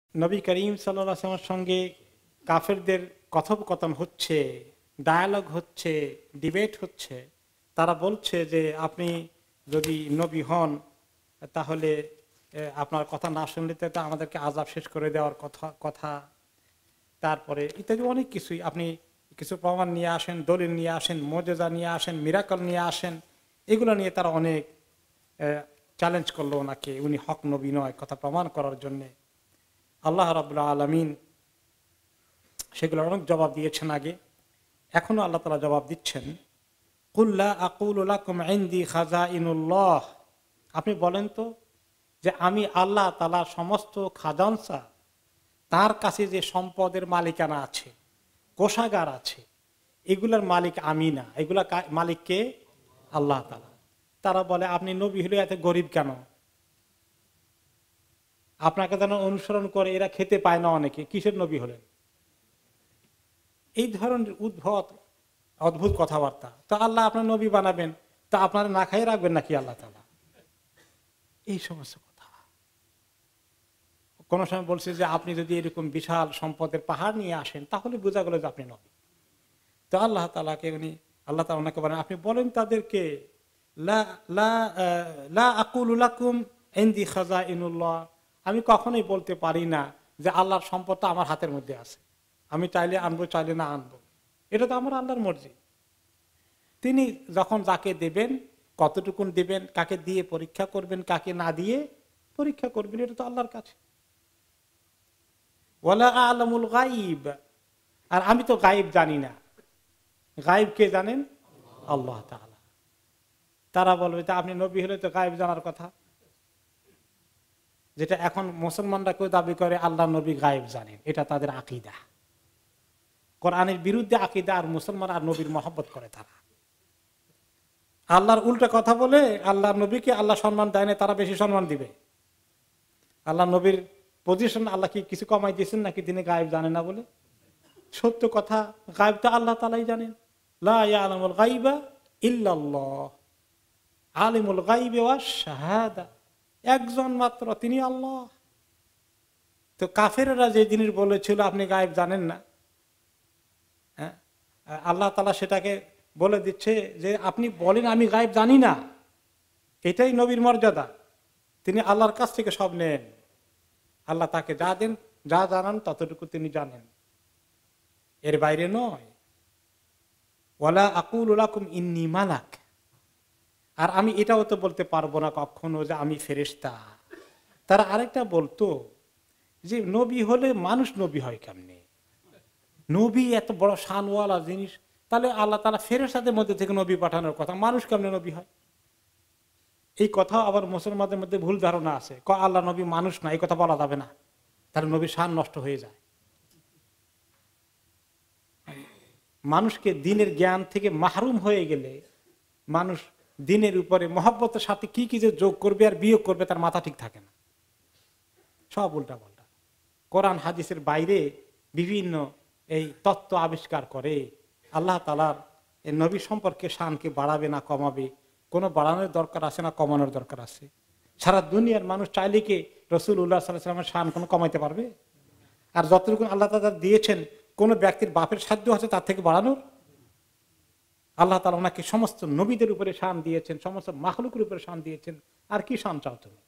নবী করিম সাল্লাল্লাহু আলাইহি ওয়াসাল্লামের সঙ্গে কাফেরদের কথোপকথন হচ্ছে, ডায়ালগ হচ্ছে, ডিবেট হচ্ছে। তারা বলছে যে আপনি যদি নবী হন তাহলে আপনার কথা না শুনলে তো আমাদেরকে আযাব শেষ করে দেওয়ার কথা। তারপরে ইত্যাদি অনেক কিছুই, আপনি কিছু প্রমাণ নিয়ে আসেন, দলিল নিয়ে আসেন, মুজিজা নিয়ে আসেন, মিরাকল নিয়ে আসেন। এগুলো নিয়ে তারা অনেক চ্যালেঞ্জ করলো ওনাকে, উনি হক নবী নয় কথা প্রমাণ করার জন্য। আল্লাহ রাব্বুল আলামিন সেগুলোর অনেক জবাব দিয়েছেন আগে, এখনো আল্লাহ তাআলা জবাব দিচ্ছেন। কুল লা আকুলু লাকুম ইনদি খাযাইনুল্লাহ, আপনি বলেন তো যে আমি আল্লাহ তাআলার সমস্ত খাজানসা, তার কাছে যে সম্পদের মালিকানা আছে, কোষাগার আছে, এগুলার মালিক আমি না, এগুলা মালিক কে? আল্লাহ তাআলা। তারা বলে আপনি নবী হলে এত গরিব কেন? আপনাকে যেন অনুসরণ করে এরা খেতে পায় না অনেকে, কিসের নবী হলেন? এই ধরনের অদ্ভুত কথাবার্তা। তো আল্লাহ আপনার নবী বানাবেন, তা আপনারা না খাইয়ে রাখবেন নাকি আল্লাহ তাআলা? এই সমস্ত কথা। কোন সময় বলছে যে আপনি যদি এরকম বিশাল সম্পদের পাহাড় নিয়ে আসেন তাহলে বোঝা গেল যে আপনি নবী। তো আল্লাহ তাআলাকে আল্লাহ তাআলা ওনাকে বলেন আপনি বলেন তাদেরকে লা আকুলু লাকুম ইনদি খাযাইনুল্লাহ, আমি কখনোই বলতে পারি না যে আল্লাহর সম্পদটা আমার হাতের মধ্যে আছে, আমি চাইলে আনবো চাইলে না আনবো, এটা তো আমার আল্লাহর মর্জি। তিনি যখন যাকে দেবেন, কতটুকুন দেবেন, কাকে দিয়ে পরীক্ষা করবেন, কাকে না দিয়ে পরীক্ষা করবেন, এটা তো আল্লাহর কাছে। ওয়ালা আ'লামুল গায়ব, আর আমি তো গায়েব জানি না। গায়েব কে জানেন? আল্লাহ তাআলা। তারা বলবে যে আপনি নবী হলে তো গায়েব জানার কথা, যেটা এখন মুসলমানরা কেউ দাবি করে আল্লাহ নবী গায়েব জানেন, এটা তাদের আকীদা। কোরআনের বিরুদ্ধে আকীদা, আর মুসলমান আর নবীর মহব্বত করে তারা। আল্লাহর উল্টা কথা বলে আল্লাহ নবীকে আল্লাহ সম্মান দেয় না, তারা বেশি সম্মান দিবে। আল্লাহ নবীর পজিশন আল্লাহ কি কিছু কমাই দিয়েছেন নাকি তিনি গায়েব জানেন না বলে? সত্য কথা, গায়েব তো আল্লাহ তাআলাই জানেন। লা ইয়ালামুল গায়বা ইল্লাল্লাহ, আলিমুল গায়বি ওয়াশ শাহাদা, একজন মাত্র তিনি আল্লাহ। তো কাফেররা যে জিনিস বলেছিল আপনি গায়েব জানেন না, আল্লাহ তাআলা সেটাকে বলে দিচ্ছে যে আপনি বলেন আমি গায়েব জানি না, এটাই নবীর মর্যাদা। তিনি আল্লাহর কাছ থেকে সব নেন, আল্লাহ তাকে যা দেন, যা জানান ততটুকু তিনি জানেন, এর বাইরে নয়। ওয়ালা আকুলু লাকুম ইন্নী মালাক, আর আমি এটাও তো বলতে পারবো না কখনো যে আমি ফেরেশতা। তারা আরেকটা বলতো যে নবী হলে মানুষ নবী হয় কেমনে? নবী এত বড় শানওয়ালা জিনিস, তাহলে আল্লাহ তাআলা ফেরেশতাদের মধ্যে থেকে নবী পাঠানোর কথা, মানুষ কেমনে নবী হয়? এই কথা আবার মুসলমানদের মধ্যে ভুল ধারণা আছে, আল্লাহ নবী মানুষ না, এই কথা বলা যাবে না, তাহলে নবীর শান নষ্ট হয়ে যায়। মানুষকে দিনের জ্ঞান থেকে মাহরুম হয়ে গেলে মানুষ দিনের উপরে মহব্বতের সাথে কি কি যে যোগ করবে আর বিয়োগ করবে তার মাথা ঠিক থাকে না, সব উল্টা পাল্টা। কোরআন হাদিসের বাইরে বিভিন্ন এই তত্ত্ব আবিষ্কার করে আল্লাহ তাআলার এই নবী সম্পর্কে শানকে বাড়াবে না কমাবে, কোনো বাড়ানোর দরকার আছে না কমানোর দরকার আছে? সারা দুনিয়ার মানুষ চাইলে কি রাসূলুল্লাহ সাল্লাল্লাহু আলাইহি ওয়াসাল্লামের শান কোনো কমাইতে পারবে? আর যতটুকু আল্লাহ তাআলা দিয়েছেন কোন ব্যক্তির বাপের সাধ্য আছে তার থেকে বাড়ানোর? আল্লাহ তাআলা ওনাকে সমস্ত নবীদের উপরে শান দিয়েছেন, সমস্ত মাখলুকের উপরে শান দিয়েছেন, আর কি শান চাও তুমি?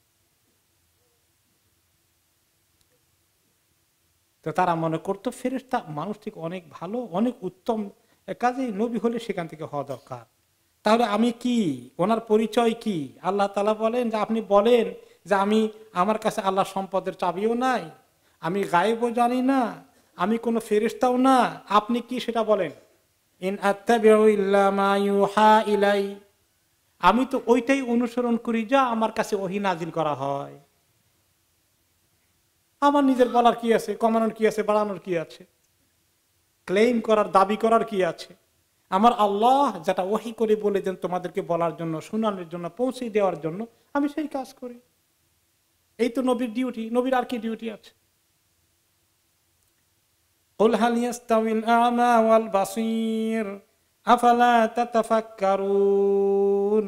তো তারা মনে করতো ফেরেশতা মানুষ থেকে অনেক ভালো, অনেক উত্তম, কাজেই নবী হলে সেখান থেকে হওয়া দরকার। তাহলে আমি কি, ওনার পরিচয় কি? আল্লাহ তাআলা বলেন যে আপনি বলেন যে আমি, আমার কাছে আল্লাহ সম্পদের চাবিও নাই, আমি গায়েবও জানি না, আমি কোনো ফেরেশতাও না, আপনি কি সেটা বলেন। ইন আত্তাবিউ ইল্লা মা ইউহা ইলাই, আমি তো ওইটাই অনুসরণ করি যা আমার কাছে ওহী নাজিল করা হয়। আমার নিজের বলার কি আছে, কমানোর কি আছে, বাড়ানোর কি আছে, ক্লেম করার, দাবি করার কি আছে? আমার আল্লাহ যেটা ওহী করে বলে দেন তোমাদেরকে বলার জন্য, শোনানোর জন্য, পৌঁছে দেওয়ার জন্য, আমি সেই কাজ করি। এই তো নবীর ডিউটি, নবীর আর কি ডিউটি আছে? কুল হাল ইয়াস্তাউিল আ'মা ওয়াল বাসীর আফালা তাতাফাক্কারুন।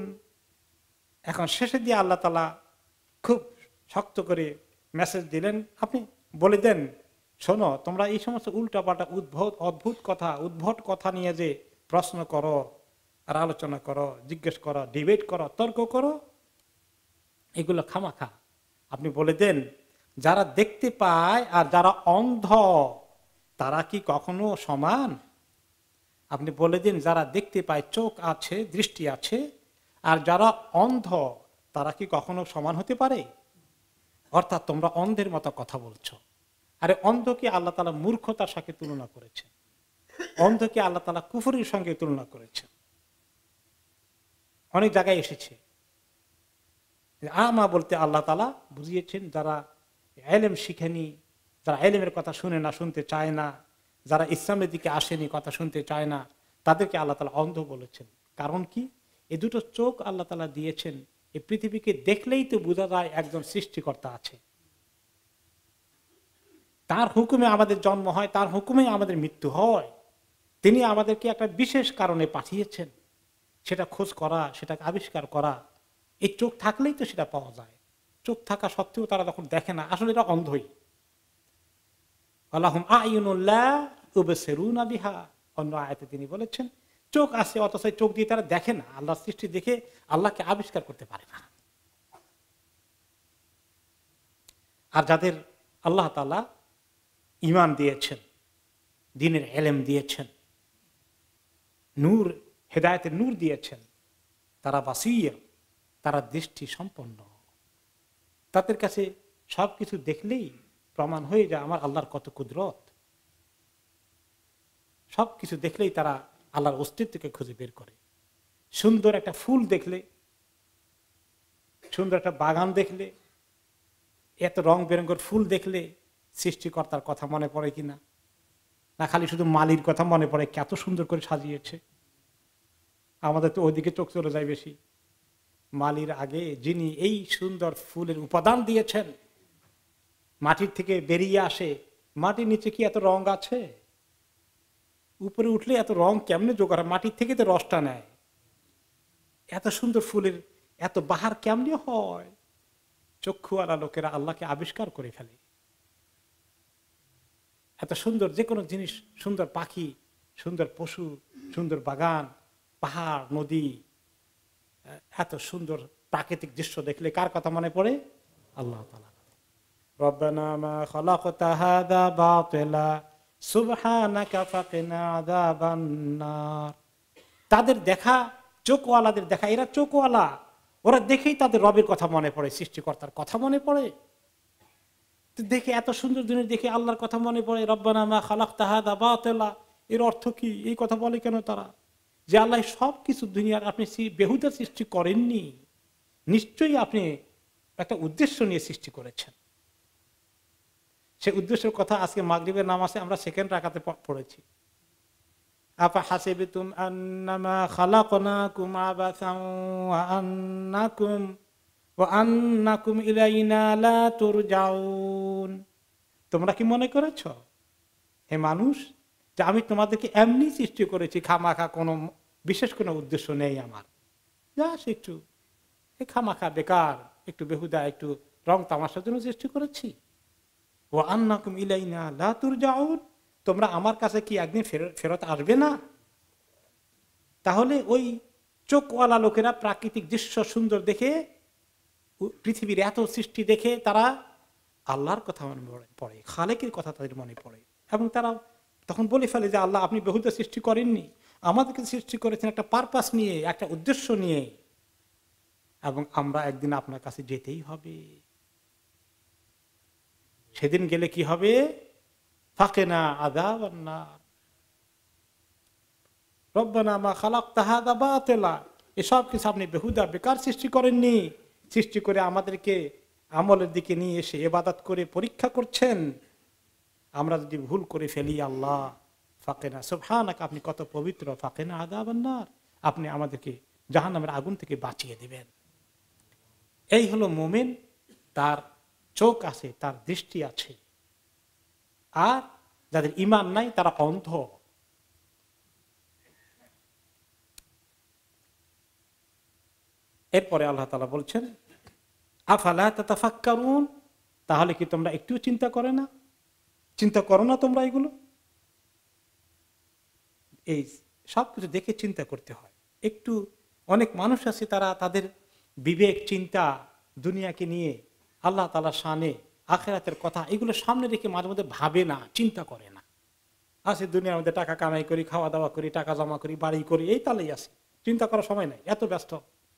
এখন শেষে দিয়ে আল্লাহ তাআলা খুব শক্ত করে মেসেজ দিলেন, আপনি বলে দেন, শোনো তোমরা এই সমস্ত উল্টাপাল্টা অদ্ভুত কথা, উদ্ভট কথা নিয়ে যে প্রশ্ন করো আর আলোচনা করো, জিজ্ঞেস করো, ডিবেট করো, তর্ক করো, এগুলো খামাখা। আপনি বলে দেন, যারা দেখতে পায় আর যারা অন্ধ তারা কি কখনো সমান? আপনি বলে দিন, যারা দেখতে পায়, চোখ আছে, দৃষ্টি আছে, আর যারা অন্ধ তারা কি কখনো সমান হতে পারে? অর্থাৎ তোমরা অন্ধের মতো কথা বলছো। আরে অন্ধকে আল্লাহ তাআলা মূর্খতার সাথে তুলনা করেছেন, অন্ধকে আল্লাহ তাআলা কুফরের সঙ্গে তুলনা করেছেন। অনেক জায়গায় এসেছে। আমা বলতে আল্লাহ তাআলা বুঝিয়েছেন যারা ইলম শিখেনি, যারা ইলমের কথা শুনে না, শুনতে চায় না, যারা ইসলামের দিকে আসেনি, কথা শুনতে চায় না, তাদেরকে আল্লাহ তাআলা অন্ধ বলেছেন। কারণ কি? এই দুটো চোখ আল্লাহ তাআলা দিয়েছেন, এই পৃথিবীকে দেখলেই তো বোঝা যায় একজন সৃষ্টিকর্তা আছে। তার হুকুমে আমাদের জন্ম হয়, তার হুকুমে আমাদের মৃত্যু হয়। তিনি আমাদেরকে একটা বিশেষ কারণে পাঠিয়েছেন, সেটা খোঁজ করা, সেটাকে আবিষ্কার করা। এই চোখ থাকলেই তো সেটা পাওয়া যায়। চোখ থাকা সত্ত্বেও তারা যখন দেখে না, আসলে এটা অন্ধই। আল্লাহুম আ'য়ুনুল্লাহ ইউবসিরুনা বিহা, অন্য আয়াতে তিনি বলেছেন চোখ আছে, অথচ চোখ দিয়ে তারা দেখে না, আল্লাহর সৃষ্টি দেখে আল্লাহকে আবিষ্কার করতে পারে না। আর যাদের আল্লাহ তাআলা ঈমান দিয়েছেন, দ্বীনের ইলম দিয়েছেন, নূর, হেদায়েতের নূর দিয়েছেন, তারা বাসীর, তারা দৃষ্টি সম্পন্ন। তাদের কাছে সবকিছু দেখলেই প্রমাণ হয়ে যায় আমার আল্লাহর কত কুদরত। সবকিছু দেখলেই তারা আল্লাহর অস্তিত্বকে খুঁজে বের করে। সুন্দর একটা ফুল দেখলে, সুন্দর একটা বাগান দেখলে, এত রং বেরঙের ফুল দেখলে সৃষ্টিকর্তার কথা মনে পড়ে কিনা? না খালি শুধু মালির কথা মনে পড়ে, কত সুন্দর করে সাজিয়েছে। আমাদের তো ওইদিকে চোখ চলে যায় বেশি। মালির আগে যিনি এই সুন্দর ফুলের উপাদান দিয়েছেন, মাটির থেকে বেরিয়ে আসে, মাটির নিচে কি এত রং আছে? উপরে উঠলে এত রং কেমনে জোগাড়? মাটির থেকে তো রসটা নেয়। এত সুন্দর ফুলের এত বাহার কেমনে হয়? চক্ষুওয়ালা লোকেরা আল্লাহকে আবিষ্কার করে ফেলে। এত সুন্দর যে কোনো জিনিস, সুন্দর পাখি, সুন্দর পশু, সুন্দর বাগান, পাহাড়, নদী, এত সুন্দর প্রাকৃতিক দৃশ্য দেখলে কার কথা মনে পড়ে? আল্লাহ তাআলা। রব্বানা মা খালাকতা হাযা বাতিলা সুবহানাকা ফাকিনা আযাবান নার। তাদের দেখা, চোখওয়ালাদের দেখা, এরা চোখওয়ালা, ওরা দেখেই তাদের রবের কথা মনে পড়ে, সৃষ্টিকর্তার কথা মনে পড়ে। দেখে এত সুন্দর জিনিস দেখে আল্লাহর কথা মনে পড়ে। রব্বানা মা খালাকতা হাযা বাতিলা, এর অর্থ কি? এই কথা বলে কেন তারা? যে আল্লাহ সবকিছু দুনিয়ার আপনি বেহুদা সৃষ্টি করেননি, নিশ্চয়ই আপনি একটা উদ্দেশ্য নিয়ে সৃষ্টি করেছেন। সেই উদ্দেশ্যের কথা আজকে মাগরিবের নামাজে আমরা সেকেন্ড রাকাতে পড়েছি। আফা হাসিবতুম আন্নামা খালাকনাকুম আবাসান ওয়া আন্নাকুম ইলাইনা লা তুরজাউন। তোমরা কি মনে করেছো হে মানুষ যে আমি তোমাদেরকে এমনি সৃষ্টি করেছি, খামাখা কোনো বিশেষ কোনো উদ্দেশ্য নেই আমার, জাস্ট একটু খামাখা বেকার, একটু বেহুদা, একটু রং তামাশার জন্য সৃষ্টি করেছি। ওয়া আন্নাকুম ইলাইনা লা তুরজাউন, তোমরা আমার কাছে কি একদিন ফেরত আসবে না? তাহলে ওই চোখওয়ালা লোকেরা প্রাকৃতিক দৃশ্য সুন্দর দেখে, পৃথিবীর এত সৃষ্টি দেখে তারা আল্লাহর কথা মনে পড়ে, খালেকের কথা তাদের মনে পড়ে, এবং তারা তখন বলে ফেলে যে আল্লাহ আপনি বেহুদা সৃষ্টি করেননি, আমাদেরকে সৃষ্টি করেছেন একটা পারপাস নিয়ে, একটা উদ্দেশ্য নিয়ে, এবং আমরা একদিন আপনার কাছে যেতেই হবে। সেদিন গেলে কি হবে? ফাকিনা আযাবান নার। রব্বানা মা খালাকতা হাযা বাতিলা, এসব কিছু আপনি বেহুদা বেকার সৃষ্টি করেননি, সৃষ্টি করে আমাদেরকে আমলের দিকে নিয়ে এসে ইবাদত করে পরীক্ষা করছেন। আমরা যদি ভুল করে ফেলি আল্লাহ, ফাকিনা সুবহানাকা, আপনি কত পবিত্র, ফাকিনা আযাবান নার, আপনি আমাদেরকে জাহান্নামের আগুন থেকে বাঁচিয়ে দিবেন। এই হলো মুমিন, তার চোখ আছে, তার দৃষ্টি আছে। আর যাদের ঈমান নাই তারা অন্ধ। এরপরে আল্লাহ তাআলা বলছেন আফালা তাতাফাক্কারুন, তাহলে কি তোমরা একটু চিন্তা করে না? চিন্তা করো না তোমরা এগুলো? এই সবকিছু দেখে চিন্তা করতে হয়। একটু অনেক মানুষ আছে তারা তাদের বিবেক চিন্তা দুনিয়াকে নিয়ে, আল্লাহ তাআলার শানে, আখিরাতের কথা এগুলো সামনে রেখে মাঝে মধ্যে ভাবে না, চিন্তা করে না। আছে দুনিয়ার মধ্যে টাকা কামাই করি, খাওয়া দাওয়া করি, টাকা জমা করি, বাড়ি করি, এই তালেই আছে, চিন্তা করার সময় নাই, এত ব্যস্ত।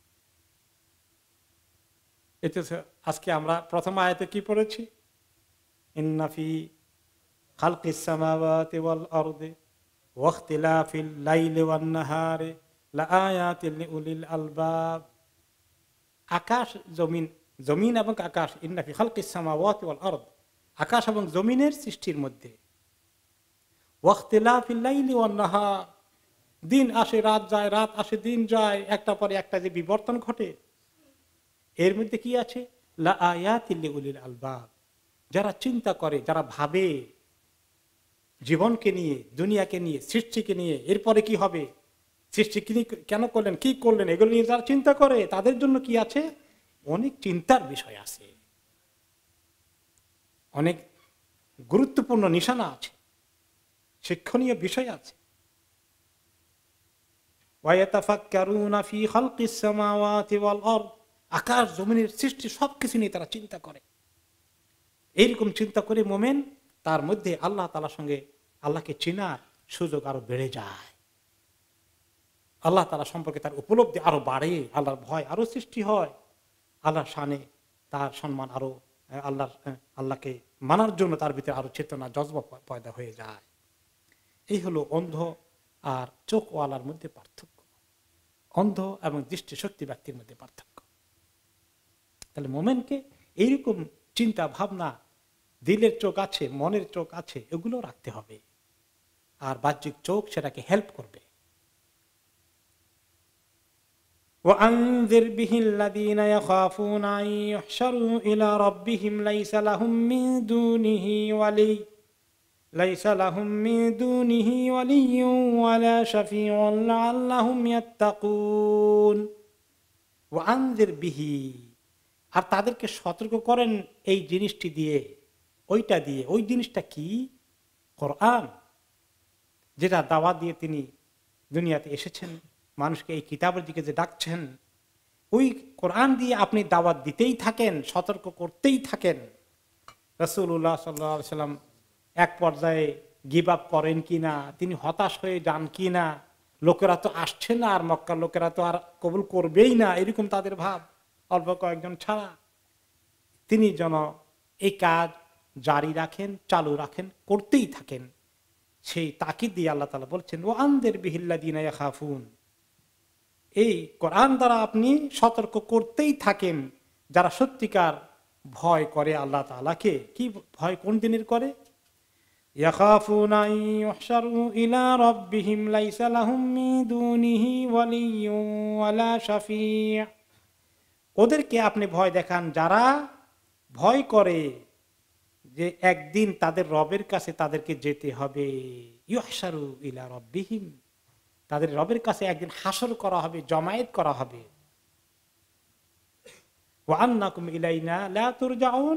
এতে আজকে আমরা প্রথম আয়াতে কি পড়েছি? ইন্না ফি খালকিস সামাওয়াতি ওয়াল আরদি ওয়াখতিলাফিল লাইলি ওয়ান নাহারি লাআয়াতিন লিউলিল আলবাব। আকাশ জমিন, জমিন এবং আকাশ, ইন্না ফি খালকিস সামাওয়াতি ওয়াল আরদ, আকাশ এবং জমিনের সৃষ্টির মধ্যে, ওয়াখতিলাফিল লাইলি ওয়ান নাহার, দিন আসে রাত যায়, রাত আসে দিন যায়, একটা পরে একটা যে বিবর্তন ঘটে, এর মধ্যে কি আছে? লাআয়াতিন লিউলিল আলবাব, যারা চিন্তা করে, যারা ভাবে জীবনকে নিয়ে, দুনিয়াকে নিয়ে, সৃষ্টিকে নিয়ে, এরপরে কি হবে, সৃষ্টি কেন করলেন, কি করলেন, এগুলো নিয়ে যারা চিন্তা করে তাদের জন্য কি আছে? অনেক চিন্তার বিষয় আছে, অনেক গুরুত্বপূর্ণ নিশানা আছে, শিক্ষণীয় বিষয় আছে। ওয়ায়াতাফাক্কারুনা ফি খালকিস সামাওয়াতি ওয়াল আরদ, আকাশ জমিনের সৃষ্টি সবকিছু নিয়ে তারা চিন্তা করে। এইরকম চিন্তা করে মোমেন তার মধ্যে আল্লাহ তাআলার সঙ্গে আল্লাহকে চেনার সুযোগ আরো বেড়ে যায়, আল্লাহ তাআলা সম্পর্কে তার উপলব্ধি আরো বাড়ে, আল্লাহর ভয় আরো সৃষ্টি হয়, আল্লাহর শানে তার সম্মান আরো, আল্লাহকে মানার জন্য তার ভিতরে আরো চেতনা, জজবা পয়দা হয়ে যায়। এই হলো অন্ধ আর চোখওয়ালার মধ্যে পার্থক্য, অন্ধ এবং দৃষ্টিশক্তি ব্যক্তির মধ্যে পার্থক্য। তাহলে মোমেনকে এইরকম চিন্তা ভাবনা, দিলের চোখ আছে, মনের চোখ আছে, এগুলো রাখতে হবে, আর বাহ্যিক চোখ সেটাকে হেল্প করবে। وأنذر به الذين يخافون أن يحشروا إلى ربهم ليس لهم من دونه ولي ولا شفيع لعلهم يتقون وأنذر به, আর তাদেরকে সতর্ক করেন এই জিনিসটি দিয়ে, ওইটা দিয়ে। ওই জিনিসটা কি? কোরআন, যেটা দাওয়াত দিয়ে তিনি দুনিয়াতে এসেছেন, মানুষকে এই কিতাবের দিকে যে ডাকছেন, ওই কোরআন দিয়ে আপনি দাওয়াত দিতেই থাকেন, সতর্ক করতেই থাকেন। রাসূলুল্লাহ সাল্লাল্লাহু আলাইহি ওয়াসাল্লাম এক পর্যায়ে গিভ আপ করেন কিনা, তিনি হতাশ হয়ে যান কিনা, লোকেরা তো আসছে না, আর মক্কার লোকেরা তো আর কবুল করবেই না, এরকম তাদের ভাব, অল্প কয়েকজন ছাড়া। তিনি যেন এই কাজ জারি রাখেন, চালু রাখেন, করতেই থাকেন, সেই তাকিদ দিয়ে আল্লাহ তাআলা বলছেন ওয়ানদির বিহিল্লাযিনা ইয়াখাফুন, এই কোরআন দ্বারা আপনি সতর্ক করতেই থাকেন যারা সত্যিকার ভয় করে আল্লাহ তাআলাকে। কি ভয়, কোন দিনের করে? ইয়াখাফুনা আন ইউহশারু ইলা রাব্বিহিম লাইসা লাহুম মিন দুনিহি ওয়ালিয়্যুন ওয়ালা শাফি', ওদেরকে আপনি ভয় দেখান যারা ভয় করে যে একদিন তাদের রবের কাছে তাদেরকে যেতে হবে। ইউহশারু ইলা রাব্বিহিম, তাদের রবের কাছে একদিন হাসর করা হবে, জমায়েত করা হবে। ওয়া আন্নাকুম ইলাইনা লা তুরজাউন,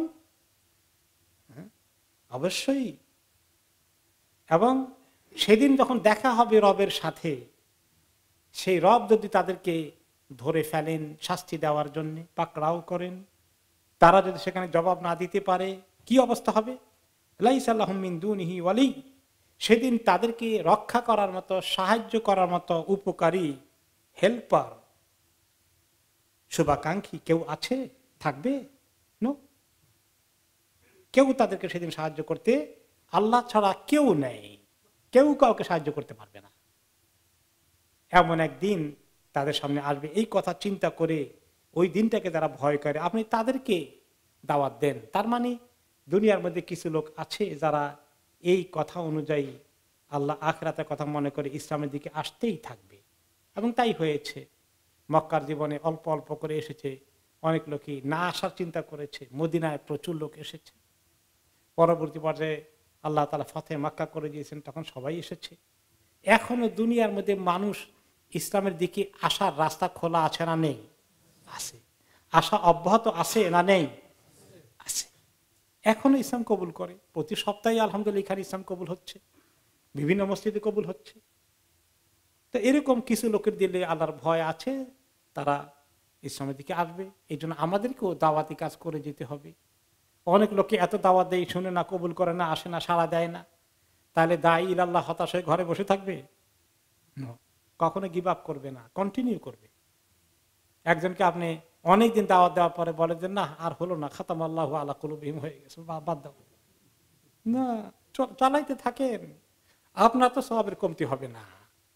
অবশ্যই। এবং সেদিন যখন দেখা হবে রবের সাথে, সেই রব যদি তাদেরকে ধরে ফেলেন শাস্তি দেওয়ার জন্য, পাকড়াও করেন, তারা যদি সেখানে জবাব না দিতে পারে, কি অবস্থা হবে? লাইসা লাহুম মিন দুনিহি ওয়ালি, সেদিন তাদেরকে রক্ষা করার মতো, সাহায্য করার মতো উপকারী, হেল্পার, শুভাকাঙ্ক্ষী কেউ আছে, থাকবে? নো, কেউ তাদেরকে সেদিন সাহায্য করতে, আল্লাহ ছাড়া কেউ নেই, কেউ কাউকে সাহায্য করতে পারবে না। এমন একদিন তাদের সামনে আসবে। এই কথা চিন্তা করে ওই দিনটাকে যারা ভয় করে আপনি তাদেরকে দাওয়াত দেন। তার মানে দুনিয়ার মধ্যে কিছু লোক আছে যারা এই কথা অনুযায়ী আল্লাহ আখিরাতের কথা মনে করে ইসলামের দিকে আসতেই থাকবে, এবং তাই হয়েছে। মক্কার জীবনে অল্প অল্প করে এসেছে, অনেক লোকই না আসার চিন্তা করেছে, মদিনায় প্রচুর লোক এসেছে। পরবর্তী পর্যায়ে আল্লাহ তাআলা ফতে মক্কা করে দিয়েছেন, তখন সবাই এসেছে। এখনো দুনিয়ার মধ্যে মানুষ ইসলামের দিকে আসার রাস্তা খোলা আছে না নেই? আছে। আসা অব্যাহত আছে না নেই? আছে। এখনো ইসলাম কবুল করে, প্রতি সপ্তাহে আলহামদুলিল্লাহ এখানে ইসলাম কবুল হচ্ছে, বিভিন্ন মসজিদে কবুল হচ্ছে। তো এরকম কিছু লোকের দিলে আল্লাহর ভয় আছে, তারা ইসলামের দিকে আসবে। এই জন্য আমাদেরকেও দাওয়াতি কাজ করে যেতে হবে। অনেক লোককে এত দাওয়াত দেয়, শুনে না, কবুল করে না, আসে না, সাড়া দেয় না, তাহলে দায়ী ইলাল্লাহ হতাশ হয়ে ঘরে বসে থাকবে? কখনো গিভ আপ করবে না, কন্টিনিউ করবে। একজনকে আপনি অনেকদিন দাওয়াত দেওয়ার পরে বলে যে না আর হলো না, খাতাম আল্লাহু আলা কুলুবিহিম হয়ে গেছে, বাদ দাও না, চালাইতে থাকেন, আপনার তো সওয়াবের কমতি হবে না,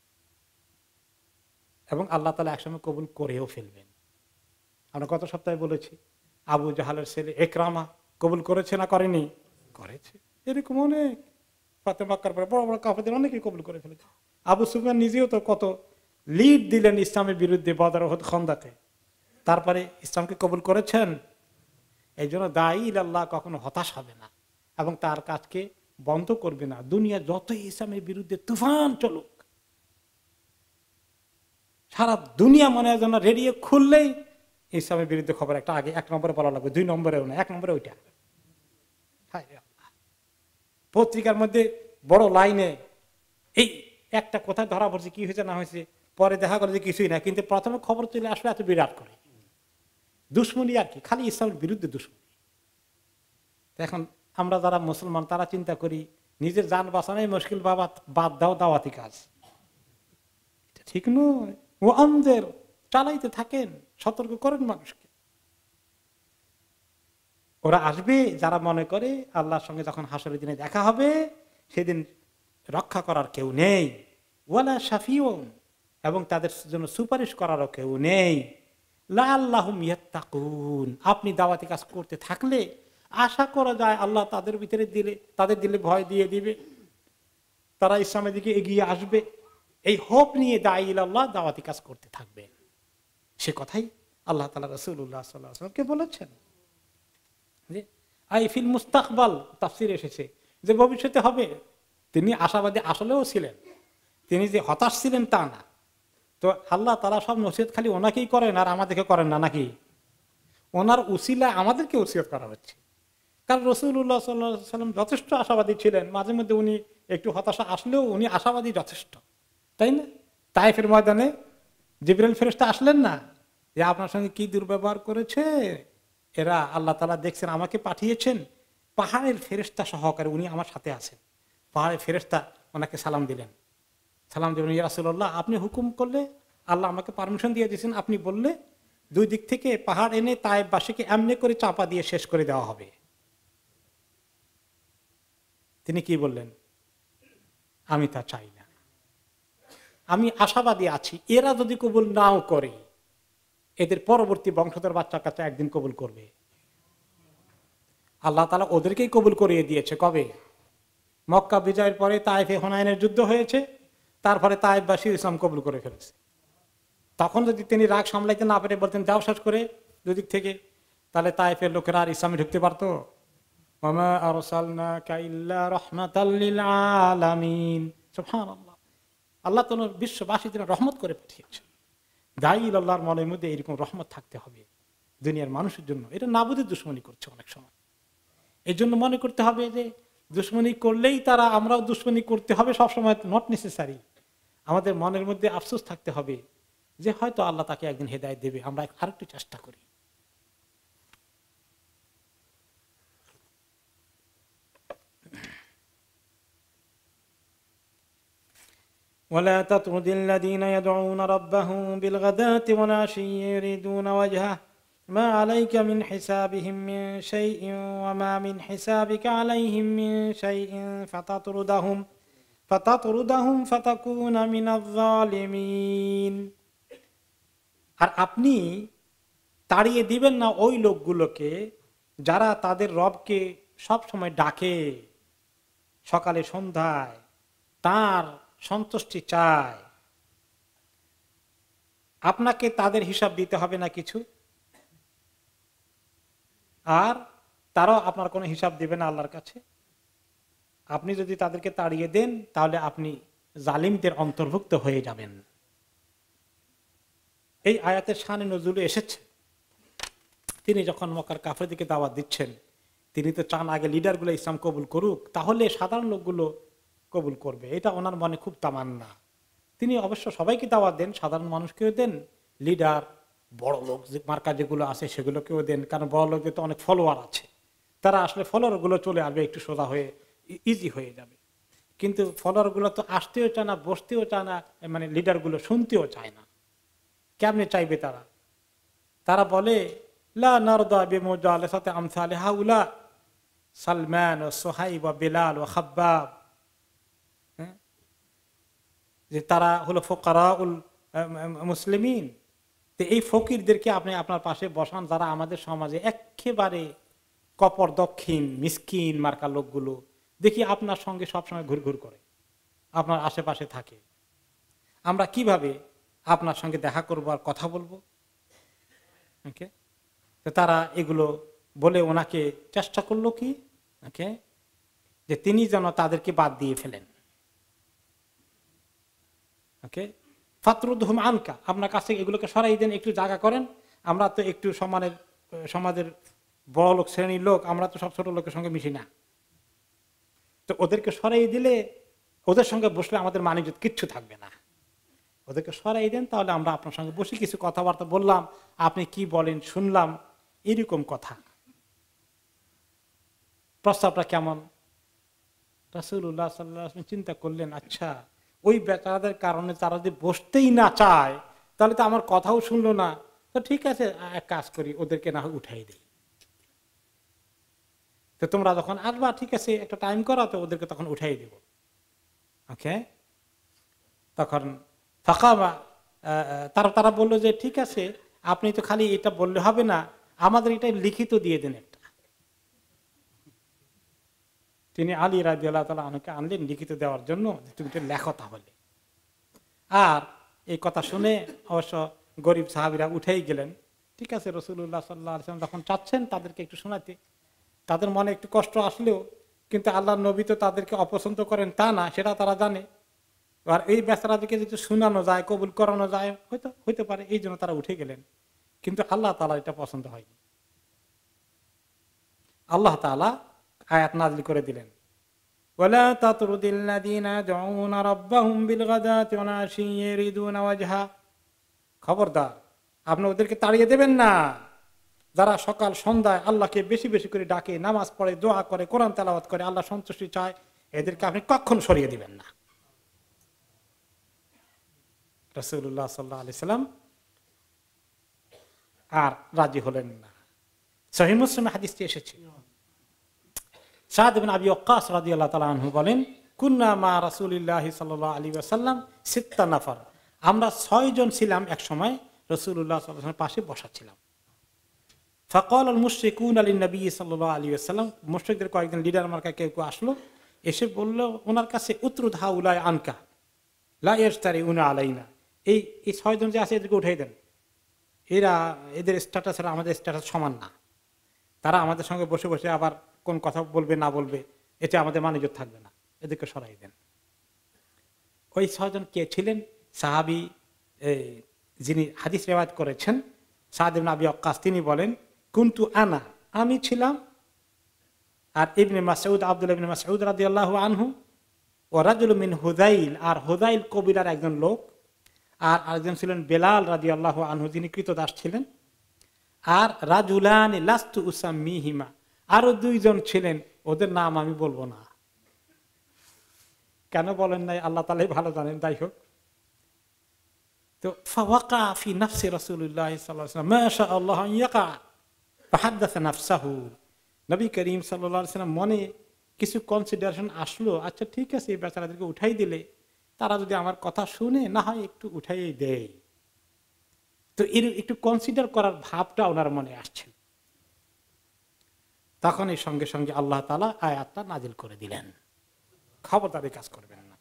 এবং আল্লাহ তাআলা একসময় কবুল করেও ফেলবেন। আমরা গত সপ্তাহে বলেছি আবু জাহালের ছেলে ইকরামা কবুল করেছে না করেনি? করেছে। এরকম অনেক ফাতে মক্কার পরে বড় বড় কাফেরদের অনেকেই কবুল করে ফেলেছে। আবু সুফিয়ান নিজেও তো কত লিড দিলেন ইসলামের বিরুদ্ধে বদর ওহদ খন্দকে, তারপরে ইসলামকে কবুল করেছেন। এই জন্য দায়ী ইলাল্লাহ কখনো হতাশ হবে না এবং তার কাজকে বন্ধ করবে না। দুনিয়া যতই ইসলামের বিরুদ্ধে তুফান চলুক, সারা দুনিয়া মনে হয় যেন রেডিও খুললেই ইসলামের বিরুদ্ধে খবর একটা আগে 1 নম্বরে বলা লাগবে, 2 নম্বরেও না, 1 নম্বরে ওইটা। পত্রিকার মধ্যে বড় লাইনে এই একটা কথা ধরা পড়ছে, কি হয়েছে না হয়েছে পরে দেখা গেল যে কিছুই না, কিন্তু প্রথমে খবর চলে আসলে এত বিরাট করে দুশ্মনী, আর কি, খালি ইসলামের বিরুদ্ধে দুশ্মনী। এখন আমরা যারা মুসলমান তারা চিন্তা করি নিজের জান বাঁচানোই মুশকিল, বাবা বাদ দাও দাওয়াতি কাজ, এটা ঠিক নয়। ও আমাদের চালাইতে থাকেন, সতর্ক করেন মানুষকে। ওরা আসবে যারা মনে করে আল্লাহর সঙ্গে যখন হাসরের দিনে দেখা হবে সেদিন রক্ষা করার কেউ নেই, ওয়ালা শাফিউন, এবং তাদের জন্য সুপারিশ করারও কেউ নেই। লাআল্লাহুম ইয়াত্তাকুন, আপনি দাওয়াতি কাজ করতে থাকলে আশা করা যায় আল্লাহ তাদের ভিতরে তাদের দিলে ভয় দিয়ে দিবে, তারা ইসলামের দিকে এগিয়ে আসবে। এই হোপ নিয়ে দায়ী ইলাল্লাহ দাওয়াতি কাজ করতে থাকবেন। সে কথাই আল্লাহ তাআলা রাসূলুল্লাহ সাল্লাল্লাহু আলাইহি ওয়াসাল্লামকে বলেছেন। আই ফিল মুস্তাকবাল তাফসির এসেছে যে ভবিষ্যতে হবে। তিনি আশাবাদী আসলেও ছিলেন, তিনি যে হতাশ ছিলেন তা না। তো আল্লাহ তাআলা সব নসিহত খালি ওনাকেই করেন আর আমাদেরকে করেন না নাকি? ওনার উসিলা আমাদেরকে ওসিয়ত করা হচ্ছে। কারণ রাসূলুল্লাহ সাল্লাল্লাহু আলাইহি ওয়াসাল্লাম যথেষ্ট আশাবাদী ছিলেন, মাঝে মধ্যে উনি একটু হতাশা আসলেও উনি আশাবাদী যথেষ্ট, তাই না? তায়েফের ময়দানে জিবরাইল ফেরেশতা আসলেন না যে আপনার সঙ্গে কি দুর্ব্যবহার করেছে এরা, আল্লাহ তাআলা দেখছেন, আমাকে পাঠিয়েছেন, পাহাড়ের ফেরেশতা সহকারে উনি আমার সাথে আছেন। পাহাড়ের ফেরেশতা ওনাকে সালাম দিলেন, ইয়া রাসূলুল্লাহ আপনি হুকুম করলে, আল্লাহ আমাকে পারমিশন দিয়ে দিয়েছেন, আপনি বললে 2 দিক থেকে পাহাড় এনে তায়েফবাসীকে এমনি করে চাপা দিয়ে শেষ করে দেওয়া হবে। তিনি কি বললেন? আমি তা চাই না, আমি আশাবাদী আছি এরা যদি কবুল নাও করে এদের পরবর্তী বংশধর বাচ্চা কাচ্চা একদিন কবুল করবে। আল্লাহ তাআলা ওদেরকেই কবুল করিয়ে দিয়েছে। কবে? মক্কা বিজয়ের পরে তায়েফে হুনাইনের যুদ্ধ হয়েছে, তারপরে তায়েফবাসী ইসলাম কবুল করে ফেলেছে। তখন যদি তিনি রাগ সামলাইতে না পেরে বলতেন যাও শেষ করে দুদিক থেকে, তাহলে তায়েফের লোকেরা আর ইসলামে ঢুকতে পারতো? ওমা আরসালনাকা ইল্লা রাহমাতাল লিল আলামিন, সুবহানাল্লাহ। আল্লাহ তো বিশ্ববাসীদের রহমত করে পাঠিয়েছেন। দায়ী ইলাল্লাহর মনের মধ্যে এরকম রহমত থাকতে হবে দুনিয়ার মানুষের জন্য। এটা না বুঝে দুশ্মনী করছে অনেক সময়। এই জন্য মনে করতে হবে যে দুশ্মনী করলেই তারা, আমরাও দুশ্মনী করতে হবে সবসময়, নট নেসেসারি। আমাদের মনের মধ্যে আফসোস থাকতে হবে যে হয়তো আল্লাহ তাকে একদিন হেদায়েত দেবে, আমরা আরেকটু চেষ্টা করি। ولا تطرد الذين يدعون ربهم بالغداة والعشي يريدون وجهه ما عليك من حسابهم من شيء وما من حسابك عليهم من شيء فتطردهم فتكون من الظالمين। আর আপনি তাড়িয়ে দিবেন না ওই লোকগুলোকে যারা তাদের রবকে সব সময় ডাকে, সকালে সন্ধ্যায় তার সন্তুষ্টি চায়। আপনাকে তাদের হিসাব দিতে হবে না কিছু, আর তারাও আপনার কোনো হিসাব দিবে না আল্লাহর কাছে। আপনি যদি তাদেরকে তাড়িয়ে দেন তাহলে আপনি জালিমদের অন্তর্ভুক্ত হয়ে যাবেন। এই আয়াতের শানে নজুলে এসেছে তিনি যখন মক্কার কাফেরদেরকে দাওয়াত দিচ্ছেন, তিনি তো চান আগে লিডারগুলো ইসলাম কবুল করুক, তাহলে সাধারণ লোকগুলো কবুল করবে। এটা ওনার মনে খুব তামান্না। তিনি অবশ্য সবাইকে দাওয়াত দেন, সাধারণ মানুষকেও দেন, লিডার বড় লোক মার্কা যেগুলো আছে সেগুলোকেও দেন, কারণ বড় লোকদের তো অনেক ফলোয়ার আছে, তারা আসলে ফলোয়ার গুলো চলে আসবে, একটু সোজা হয়ে ইজি হয়ে যাবে। কিন্তু ফলোয়ার গুলো তো আসতেও চায় না, বসতেও চায় না, মানে লিডার গুলো শুনতেও চায় না। কেমনে চাইবে তারা? তারা বলে লা নারদা বিমুজালাসাতি আমসালি হাউলা সালমান ও সোহাইব ও বেলাল ও খাব্বাব, যে তারা হলো ফুকারাউল মুসলিমিন। তো এই ফকিরদেরকে আপনি আপনার পাশে বসান, যারা আমাদের সমাজে একেবারে কপর দক্ষিণ মিসকিন মার্কা লোকগুলো দেখি আপনার সঙ্গে সবসময় ঘুরঘুর করে, আপনার আশেপাশে থাকে। আমরা কিভাবে আপনার সঙ্গে দেখা করবো আর কথা বলবো? ওকে, তো তারা এগুলো বলে ওনাকে চেষ্টা করলো কি, ওকে, যে তিনি যেন তাদেরকে বাদ দিয়ে ফেলেন। ওকে, ফাতরুদহুম আনকা, আপনার কাছে এগুলোকে সরাই দেন, একটু জায়গা করেন। আমরা তো একটু সমাজের বড় লোক শ্রেণীর লোক, আমরা তো সব ছোট লোকের সঙ্গে মিশি না। তো ওদেরকে সরাই দিলে, ওদের সঙ্গে বসলে আমাদের মানিজ্য কিচ্ছু থাকবে না। ওদেরকে সরাই দেন, তাহলে আমরা আপনার সঙ্গে বসে কিছু কথাবার্তা বললাম, আপনি কি বলেন শুনলাম, এরকম কথা। প্রস্তাবটা কেমন? রাসূলুল্লাহ সাল্লাল্লাহু আলাইহি ওয়াসাল্লাম চিন্তা করলেন, আচ্ছা ওই বেচারাদের কারণে তারা যদি বসতেই না চায়, তাহলে তো আমার কথাও শুনলো না। তো ঠিক আছে, এক কাজ করি, ওদেরকে না হয় উঠাই দিই। তো তোমরা যখন আসবা, ঠিক আছে, একটা টাইম করো, তো ওদেরকে তখন উঠাই দেব। ওকে, তখন ফাকামা, তারা বললো যে ঠিক আছে, আপনি তো খালি এটা বললে হবে না, আমাদের এটা লিখিত দিয়ে দেন একটা। তিনি আলী রাদিয়াল্লাহু তাআলা আনহুকে আনলেন লিখিত দেওয়ার জন্য, তুমি তো লেখো তাহলে। আর এই কথা শুনে অবশ্য গরিব সাহাবীরা উঠেই গেলেন। ঠিক আছে, রাসূলুল্লাহ সাল্লাল্লাহু আলাইহি ওয়াসাল্লাম যখন চাচ্ছেন তাদেরকে একটু শোনাতে, তাদের মনে একটু কষ্ট আসলেও, কিন্তু আল্লাহর নবী তো তাদেরকে অপছন্দ করেন তা না, সেটা তারা জানে। আর এই বেচারাদেরকে যদি শোনানো যায়, কবুল করানো যায়, হয়তো হইতে পারে, এই জন্য তারা উঠে গেলেন। কিন্তু আল্লাহ তাআলা এটা পছন্দ হয়নি। আল্লাহ তাআলা আয়াত নাযিল করে দিলেন, ওয়ালা তাতরুদিল্লাযীনা ইয়াদউনা রাব্বাহুম বিলগাদাতি ওয়াল আশিয়্যি ইউরিদুনা ওয়াজহা, খবরদার, আপনি ওদেরকে তাড়িয়ে দেবেন না, যারা সকাল সন্ধ্যায় আল্লাহকে বেশি বেশি করে ডাকে, নামাজ পড়ে, দোয়া করে, কোরআন তেলাওয়াত করে, আল্লাহ সন্তুষ্টি চায়, এদেরকে আপনি কখনো সরিয়ে দিবেন না। রাসূলুল্লাহ সাল্লাল্লাহু আলাইহি সাল্লাম আর রাজি হলেন না। সহিহ মুসলিমে হাদিসটি এসেছে। সাদ ইবনে আবি ওয়াক্কাস রাদিয়াল্লাহু তাআলা আনহু বলেন, কুন্না মা রাসূলিল্লাহি সাল্লাল্লাহু আলাইহি ওয়াসাল্লাম সিত্তা নাফার, আমরা 6 জন ছিলাম এক সময়, রাসূলুল্লাহ সাল্লাল্লাহু আলাইহি ওয়াসাল্লামের পাশে বসা ছিলাম। ফাকাল আল মুশরিকুনা লিন নবী সাল্লাল্লাহু আলাইহি ওয়াসাল্লাম, মুশরিকদের কয়েকজন লিডার মার্কা কেউ আসলো, এসে বলল ওনার কাছে, উতরুদ হাউলাই আনকা লা ইয়াশতারিউনা আলাইনা, এই 6 জন যে আছে এদেরকে উঠাই দেন, এদের স্ট্যাটাস আর আমাদের স্ট্যাটাস সমান না, তারা আমাদের সঙ্গে বসে বসে আবার কোন কথা বলবে না বলবে, এতে আমাদের মানিজ্য থাকবে না, এদেরকে সরাই দেন। ওই 6 জন কে ছিলেন? সাহাবী যিনি হাদিস রিওয়ায়াত করেছেন, সাদ ইবনে আবি ওয়াক্কাস, তিনি বলেন, কুনতু আনা, আমি ছিলাম, আর ইবনে মাসউদ, আব্দুল্লাহ ইবনে মাসউদ রাদিয়াল্লাহু আনহু, ও রাজুল মিন হুদাইল, আর হুদাইল কবিলার একজন লোক, আর আরেকজন ছিলেন বেলাল রাদিয়াল্লাহু আনহু, যিনি কৃতদাস ছিলেন, আর রাজুলান লাস্তু উসাম্মিহিমা, আরো 2 জন ছিলেন, ওদের নাম আমি বলবো না। কেন বলেন নাই আল্লাহ তাআলাই ভালো জানেন, যাই হোক। তো ফাওয়াকা ফি নাফসি রাসূলুল্লাহ সাল্লাল্লাহু আলাইহি ওয়াসাল্লাম মা শা আল্লাহু আন ইয়াকা ফাহাদাসা নাফসাহু, নবী করিম সাল্লাল্লাহু আলাইহি ওয়াসাল্লাম মনে কিছু কনসিডারেশন আসলো, আচ্ছা ঠিক আছে, এই বেচারাদেরকে উঠাই দিলে তারা যদি আমার কথা শুনে, না হয় একটু উঠাইয়ে দেয়। তো এর একটু কনসিডার করার ভাবটা ওনার মনে আসছে। তখন এই সঙ্গে সঙ্গে আল্লাহ তাআলা আয়াতটা নাজিল করে দিলেন, খবরদারি কাজ করবেন না।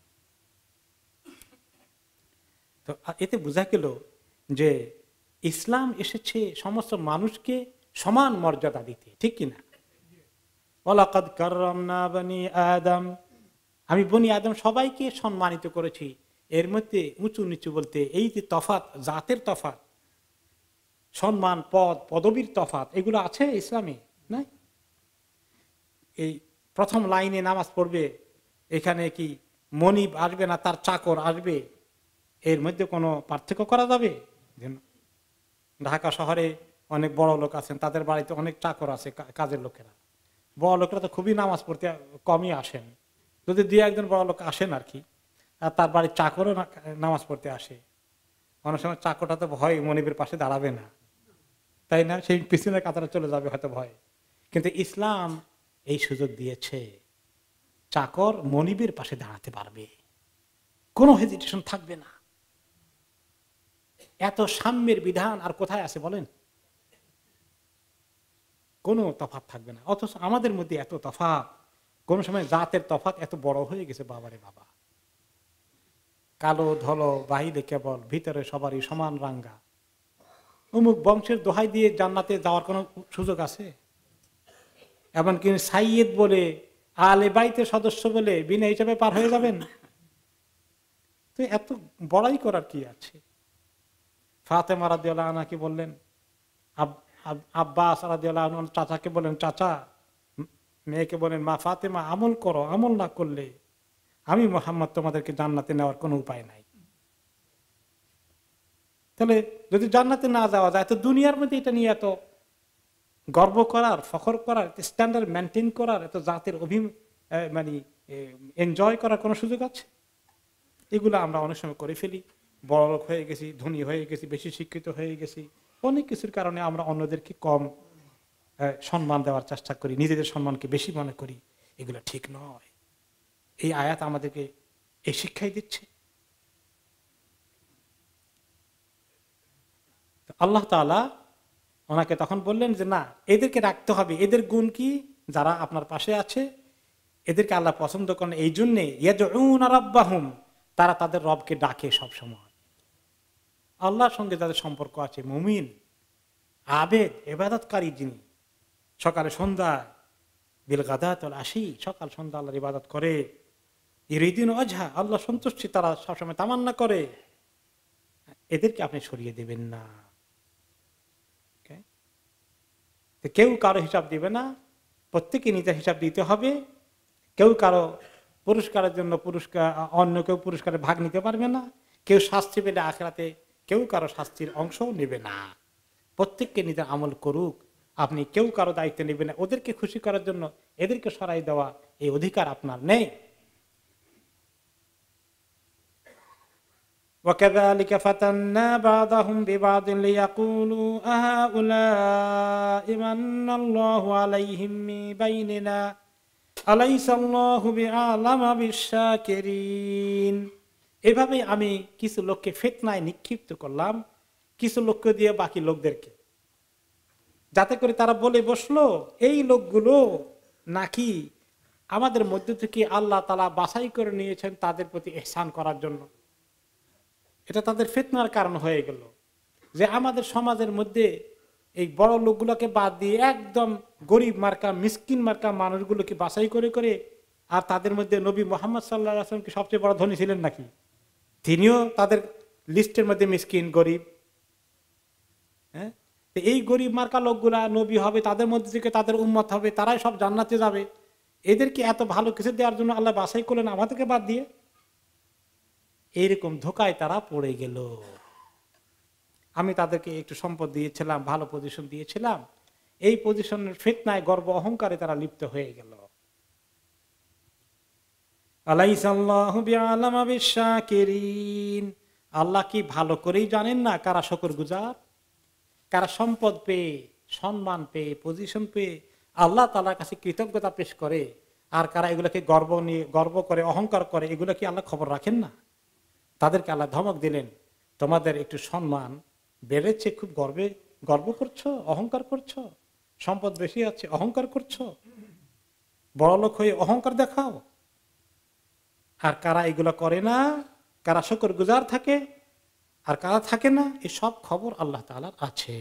তো এতে বোঝা গেল যে ইসলাম এসেছে সমস্ত মানুষকে সমান মর্যাদা দিতে, ঠিক কিনা? ওয়ালাকাদ কাররামনা বনি আদম, আমি বনি আদম সবাইকে সম্মানিত করেছি। এর মধ্যে উঁচু নিচু বলতে এই যে তফাৎ, জাতের তফাৎ, সম্মান, পদ পদবীর তফাৎ, এগুলো আছে ইসলামে? নাই। এই প্রথম লাইনে নামাজ পড়বে, এখানে কি মনিব আসবে না তার চাকর আসবে, এর মধ্যে কোনো পার্থক্য করা যাবে? ঢাকা শহরে অনেক বড় লোক আছেন, তাদের বাড়িতে অনেক চাকর আছে, কাজের লোকেরা। বড় লোকেরা তো খুবই নামাজ পড়তে কমই আসেন, যদি দুই একজন বড় লোক আসেন আর কি, আর তার বাড়ির চাকরও নামাজ পড়তে আসে, অনেক সময় চাকরটা তো ভয় মনিবের পাশে দাঁড়াবে না, তাই না? সেই পিছনের কাতারে চলে যাবে হয়তো ভয়। কিন্তু ইসলাম এই সুযোগ দিয়েছে, চাকর মনিবের পাশে দাঁড়াতে পারবে, কোনো হেজিটেশন থাকবে না। এত সাম্যের বিধান আর কোথায় আছে বলেন? কোনো তফাৎ থাকবে না। অথচ আমাদের মধ্যে এত তফাৎ, কোন সময় জাতের তফাৎ এত বড় হয়ে গেছে, বাবারে বাবা। কালো ধলো বাহিরে কেবল, ভিতরে সবারই সমান রাঙ্গা। অমুক বংশের দোহাই দিয়ে জান্নাতে যাওয়ার কোনো সুযোগ আছে? এমনকি সাইয়েদ বলে, আলে বাইতের সদস্য বলে বিনা হিসাবে পার হয়ে যাবেন? তো এত বড়াই করার কি আছে? ফাতেমা রাদিয়াল্লাহু আনহা কি বললেন? আব্বাস রাদিয়াল্লাহু আনহু চাচাকে বলেন, চাচা, মেয়েকে বলেন, মা ফাতেমা আমল করো, আমল না করলে আমি মুহাম্মদ তোমাদেরকে জান্নাতে নেওয়ার কোনো উপায় নাই। তাহলে যদি জান্নাতে না যাওয়া যায়, তো দুনিয়ার মধ্যে এটা নিয়ে এত গর্ব করার, ফখর করার, স্ট্যান্ডার্ড মেনটেন করার, এত জাতের মানে এনজয় করার কোনো সুযোগ আছে? এগুলো আমরা অনেক সময় করে ফেলি। বড় লোক হয়ে গেছি, ধনী হয়ে গেছি, বেশি শিক্ষিত হয়ে গেছি, অনেক কিছুর কারণে আমরা অন্যদেরকে কম সম্মান দেওয়ার চেষ্টা করি, নিজেদের সম্মানকে বেশি মনে করি। এগুলো ঠিক নয়। এই আয়াত আমাদেরকে এই শিক্ষাই দিচ্ছে। আল্লাহ তাআলা ওনাকে তখন বললেন যে না, এদেরকে রাখতে হবে। এদের গুণ কি? যারা আপনার পাশে আছে এদেরকে আল্লাহ পছন্দ করেন এই জন্যে, ইয়াদউনা রাব্বাহুম, তারা তাদের রবকে ডাকে সব সময়। আল্লাহর সঙ্গে যাদের সম্পর্ক আছে, মুমিন, আবেদ, ইবাদতকারী, যিনি সকালে সন্ধ্যায় বিল গাদাত ওয়াল আশি, সকাল সন্ধ্যা আল্লাহর ইবাদত করে, ইরিদিন ওয়াজহা, আল্লাহ সন্তুষ্টি তারা সবসময় তামান্না করে, এদেরকে আপনি সরিয়ে দেবেন না। কেউ কারো হিসাব দিবে না, প্রত্যেকে নিজের হিসাব দিতে হবে। কেউ কারো পুরস্কারের জন্য অন্য কেউ পুরস্কারে ভাগ নিতে পারবে না। কেউ শাস্তি পেলে আখিরাতে কেউ কারো শাস্তির অংশ নেবে না। প্রত্যেককে নিজের আমল করুক, আপনি কেউ কারো দায়িত্ব নেবেন না। ওদেরকে খুশি করার জন্য এদেরকে সরাই দেওয়া, এই অধিকার আপনার নেই। وكذلك فتنا بعضهم ببعض ليقولوا أهؤلاء من الله عليهم من بيننا أليس الله بعلم بالشاكرين। এভাবে আমি কিছু লোককে ফিতনায় নিক্ষিপ্ত করলাম, কিছু লোককে দিয়ে বাকি লোকদেরকে, যাতে করে তারা বলে বসলো এই লোকগুলো নাকি আমাদের মধ্য থেকে আল্লাহ তাআলা বাছাই করে নিয়েছেন তাদের প্রতি ইহসান করার জন্য। এটা তাদের ফিতনার কারণ হয়ে গেল যে আমাদের সমাজের মধ্যে এই বড় লোকগুলোকে বাদ দিয়ে একদম গরিব মার্কা, মিসকিন মার্কা মানুষগুলোকে বাছাই করে করে, আর তাদের মধ্যে নবী মুহাম্মদ সাল্লাল্লাহু আলাইহি ওয়াসাল্লাম কি সবচেয়ে বড় ধনী ছিলেন নাকি? তিনিও তাদের লিস্টের মধ্যে মিসকিন, গরিব। হ্যাঁ, এই গরিব মার্কা লোকগুলা নবী হবে, তাদের মধ্যে থেকে তাদের উম্মত হবে, তারাই সব জান্নাতে যাবে। এদেরকে এত ভালো কিছু দেওয়ার জন্য আল্লাহ বাছাই করলেন আমাদেরকে বাদ দিয়ে। এইরকম ধোকায় তারা পড়ে গেল। আমি তাদেরকে একটু সম্পদ দিয়েছিলাম, ভালো পজিশন দিয়েছিলাম, এই পজিশনের ফিতনায়, গর্ব, অহংকারে তারা লিপ্ত হয়ে গেল। আলাইসাল্লাহু বিআলামা বিশ-শাকিরিন, আল্লাহ কি ভালো করেই জানেন না কারা শুকরগুজার, কারা সম্পদ পেয়ে, সম্মান পেয়ে, পজিশন পেয়ে আল্লাহ তাআলার কাছে কৃতজ্ঞতা পেশ করে, আর কারা এগুলোকে গর্ব করে, অহংকার করে, এগুলো কি আল্লাহ খবর রাখেন না? তাদেরকে আল্লাহ ধমক দিলেন, তোমাদের একটু সম্মান বেড়েছে, খুব গর্ব করছো, অহংকার করছো, সম্পদ বেশি আছে, অহংকার করছো, বড়লোক হয়ে অহংকার দেখাও। আর কারা এগুলো করে না, কারা শুকরগুজার থাকে আর কারা থাকে না, এই সব খবর আল্লাহ তাআলার আছে।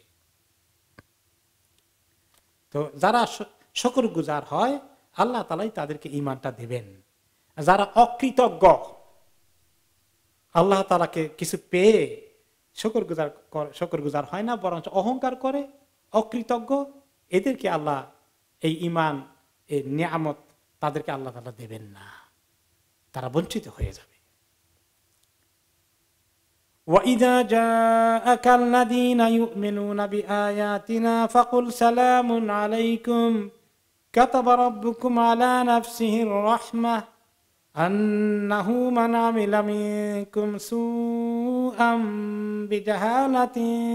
তো যারা শুকরগুজার হয় আল্লাহ তাআলাই তাদেরকে ঈমানটা দিবেন। যারা অকৃতজ্ঞ, আল্লাহ তাআলাকে কিছু পেয়ে শুকরগুজার হয় না, বরং অহংকার করে, অকৃতজ্ঞ, এদেরকে আল্লাহ এই ঈমান, এই নিয়ামত তাদেরকে আল্লাহ তাআলা দেবেন না, তারা বঞ্চিত হয়ে যাবে। وَإِذَا جَاءَكَ الَّذِينَ يُؤْمِنُونَ بِآيَاتِنَا فَقُلْ سَلَامٌ عَلَيْكُمْ كَتَبَ رَبُّكُمْ عَلَى نَفْسِهِ الرَّحْمَةَ أَنَّهُ مَنْ عَمِلَ مِنكُمْ سُوءًا بِجَهَالَةٍ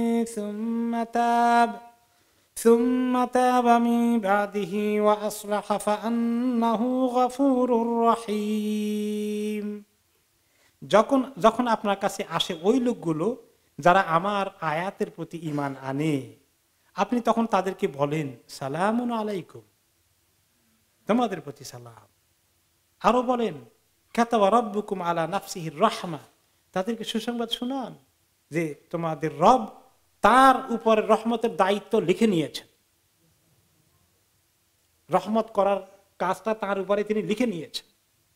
ثُمَّ تَابَ مِنْ بَعْدِهِ وَأَصْلَحَ فَأَنَّهُ غَفُورٌ رَحِيمٌ। যখন আপনার কাছে আসে ওই লোকগুলো যারা আমার আয়াতের প্রতি ঈমান আনে, আপনি তখন তাদেরকে বলেন সালামুন আলাইকুম, তোমাদের প্রতি সালাম। আরো বলেন কাতাবা রাব্বুকুম আলা নাফসিহির রাহমা, তাদেরকে সুসংবাদ শোনান যে তোমাদের রব তার উপরে রহমতের দায়িত্ব লিখে নিয়েছেন, রহমত করার কাজটা তার উপরে তিনি লিখে নিয়েছেন।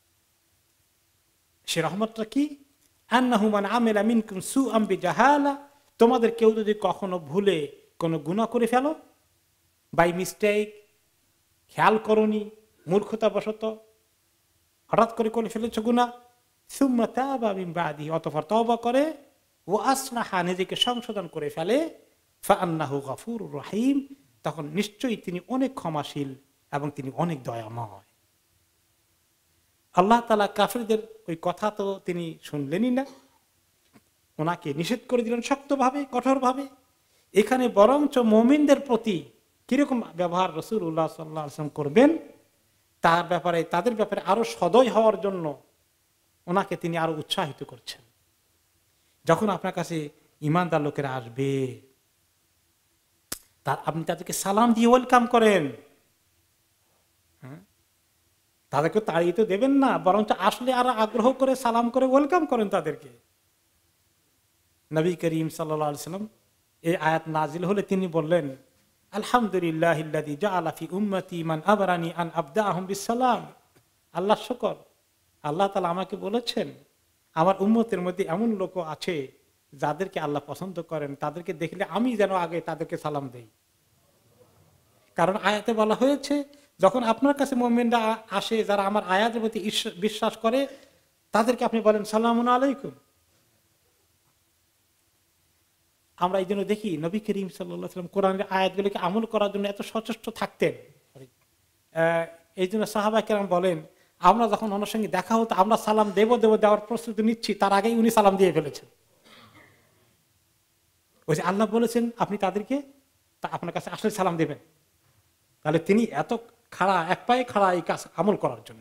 সে রহমতটা কি? আন্নাহু মান আমিলা মিনকুম সুআম বিজাহালা, তোমাদের কেউ যদি কখনো ভুলে কোনো গুনাহ করে ফেলো, বাই মিস্টেক, খেয়াল করনি, মূর্খতাবশত হঠাৎ করে ফেলেছো গুনাহ, সুম্মা তাবা মিন বাদিহি, অতঃপর তওবা করে, ও আসলাহা, নিজেকে সংশোধন করে ফেলে, ফাআন্নাহু গফুরুর রহিম, তখন নিশ্চয়ই তিনি অনেক ক্ষমাশীল এবং তিনি অনেক দয়াময়। আল্লাহ তাআলা কাফিরদের ওই কথা তো তিনি শুনলেনই না, ওনাকে নিষেধ করে দিলেন শক্তভাবে, কঠোরভাবে। এখানে বরঞ্চ মুমিনদের প্রতি কিরকম ব্যবহার রাসূলুল্লাহ সাল্লাল্লাহু আলাইহি ওয়াসাল্লাম করবেন তার ব্যাপারে, তাদের ব্যাপারে আরো সদয় হওয়ার জন্য ওনাকে তিনি আরো উৎসাহিত করছেন। যখন আপনার কাছে ঈমানদার লোকেরা আসবে, আপনি তাদেরকে সালাম দিয়ে ওয়েলকাম করেন। তাদেরকে তাড়িয়ে তো দেবেন না, বরঞ্চ আসলে আরো আগ্রহ করে সালাম করে ওয়েলকাম করেন তাদেরকে। নবী করিম সাল্লাল্লাহু আলাইহি ওয়াসাল্লাম এই আয়াত নাজিল হলে তিনি বললেন আলহামদুলিল্লাহিল্লাযী জাআলা ফি উম্মতি মান আবরানি আন আবদাআহুম বিসসালাম। আল্লাহ শুকর, আল্লাহ তাআলা আমাকে বলেছেন আমার উম্মতের মধ্যে এমন লোক আছে যাদেরকে আল্লাহ পছন্দ করেন, তাদেরকে দেখলে আমি যেন আগে তাদেরকে সালাম দেই। কারণ আয়াতে বলা হয়েছে যখন আপনার কাছে মুমিনরা আসে যারা আমার আয়াতের প্রতি বিশ্বাস করে, তাদেরকে আপনি বলেন সালামুন আলাইকুম। আমরা এই জন্য দেখি নবী করিম সাল্লাল্লাহু আলাইহি ওয়াসাল্লাম কোরআনের আয়াতগুলোকে আমল করার জন্য এত সচেষ্ট থাকতেন। এই জন্য সাহাবা কেরাম বলেন আমরা যখন ওনার সঙ্গে দেখা হতো আমরা সালাম দেওয়ার প্রস্তুতি নিচ্ছি, তার আগেই উনি সালাম দিয়ে ফেলেছেন। ওই যে আল্লাহ বলেছেন আপনি তাদেরকে আপনার কাছে আসলে সালাম দেবেন, তাহলে তিনি এত খাড়া, এক পায়ে খাড়া এই কাজ আমল করার জন্য।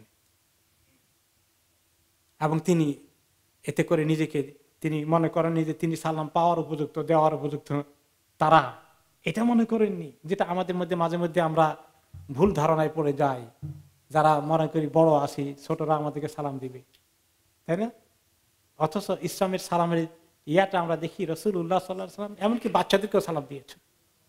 এবং তিনি এতে করে নিজেকে তিনি মনে করেননি যে তিনি সালাম পাওয়ার উপযুক্ত, দেওয়ার উপযুক্ত, তারা এটা মনে করেননি, যেটা আমাদের মধ্যে মাঝে মধ্যে আমরা ভুল ধারণায় পড়ে যাই। যারা মনে করি বড় আছি, ছোটরা আমাদেরকে সালাম দিবে, তাই না? অথচ ইসলামের সালামের ইয়াটা আমরা দেখি রাসূলুল্লাহ সাল্লাল্লাহু আলাইহি ওয়াসাল্লাম এমনকি বাচ্চাদেরকেও সালাম দিয়েছেন।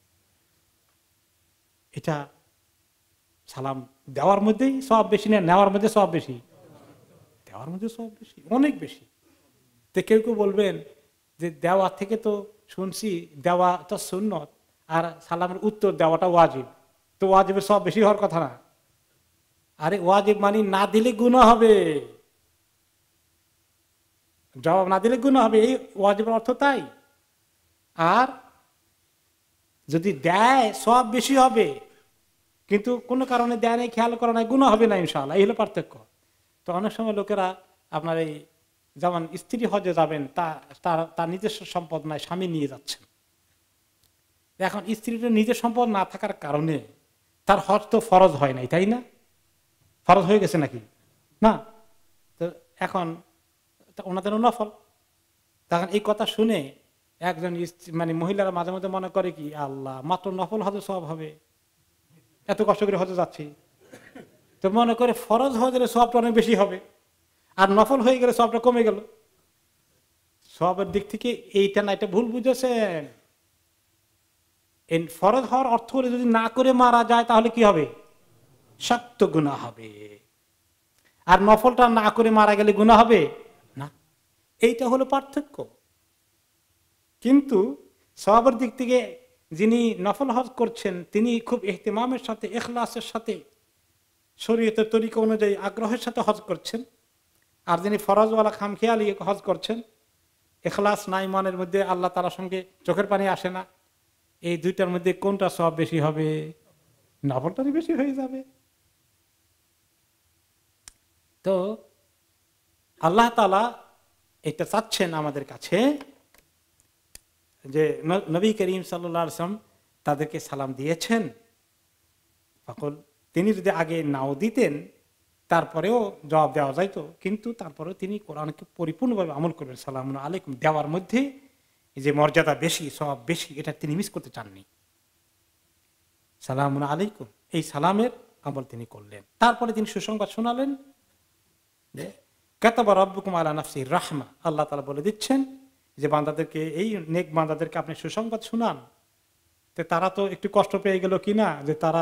এটা সালাম দেওয়ার মধ্যেই সওয়াব বেশি না নেওয়ার মধ্যে সওয়াব বেশি? দেওয়ার মধ্যে সওয়াব বেশি, অনেক বেশি। তো কেউ কেউ বলবেন যে দেওয়া থেকে তো শুনছি দেওয়া তো সুন্নত আর সালামের উত্তর দেওয়াটা ওয়াজিব, তো ওয়াজিবের সওয়াব বেশি হওয়ার কথা না। আরে ওয়াজিব মানে না দিলে গুনাহ হবে, জবাব না দিলে গুনাহ হবে, এই ওয়াজিবের অর্থ তাই। আর যদি দেয় সওয়াব বেশি হবে, কিন্তু কোনো কারণে দেয় নাই, খেয়াল করা নাই, গুনাহ হবে না ইনশাআল্লাহ। এই হলো পার্থক্য। তো অনেক সময় লোকেরা আপনার এই যেমন স্ত্রী হজে যাবেন, তার নিজস্ব সম্পদ নাই, স্বামী নিয়ে যাচ্ছেন। এখন স্ত্রীর নিজের সম্পদ না থাকার কারণে তার হজ তো ফরজ হয় নাই, তাই না? ফরজ হয়ে গেছে নাকি? না। তো এখন ওনাদের নফল। তখন এই কথা শুনে একজন মানে মহিলারা মাঝে মধ্যে মনে করে কি আল্লাহ মাত্র নফল হজে সওয়াব হবে, এত কষ্ট করে হজে যাচ্ছি, তো মনে করে ফরজ হজের সওয়াবটা অনেক বেশি হবে, আর নফল হয়ে গেলে সওয়াবটা কমে গেল। সওয়াবের দিক থেকে এইটা না, এটা ভুল বুঝেছেন। এই ফরজ হওয়ার অর্থ হলে যদি না করে মারা যায় তাহলে কি হবে? শক্ত গুনাহ হবে। আর নফলটা না করে মারা গেলে গুনাহ হবে না। এইটা হলো পার্থক্য। কিন্তু সওয়াবের দিক থেকে যিনি নফল হজ করছেন তিনি খুব ইহতিমামের সাথে, ইখলাসের সাথে শরীয়তের তরিকা অনুযায়ী আগ্রহের সাথে হজ করছেন, আর যিনি ফরজওয়ালা খামখেয়ালি হজ করছেন, ইখলাস নাই মনের মধ্যে, আল্লাহ তাআলার সঙ্গে চোখের পানি আসে না, এই দুইটার মধ্যে কোনটা সওয়াব বেশি হবে? নফলটারই বেশি হয়ে যাবে। তো আল্লাহ তাআলা এটা চাচ্ছেন আমাদের কাছে যে নবী করিম সাল্লাল্লাহু আলাইহি ওয়াসাল্লাম তাদেরকে সালাম দিয়েছেন, সকল তিনি যদি আগে নাও দিতেন তারপরেও জবাব দেওয়া যাইতো, কিন্তু তারপরেও তিনি কোরআনকে পরিপূর্ণভাবে আমল করবেন। সালামুন আলাইকুম দেওয়ার মধ্যে যে মর্যাদা বেশি, সওয়াব বেশি, এটা তিনি মিস করতে চাননি। সালামুন আলাইকুম এই সালামের আমল তিনি করলেন। তারপরে তিনি সুসংবাদ শোনালেন যে কাতাবা রাব্বুকুম আলা নাফসিহির রাহমা, আল্লাহ তাআলা বলে দিচ্ছেন যে বান্দাদেরকে, এই নেক বান্দাদেরকে আপনি সুসংবাদ শোনান। তো তারা তো একটু কষ্ট পেয়ে গেল কিনা, যে তারা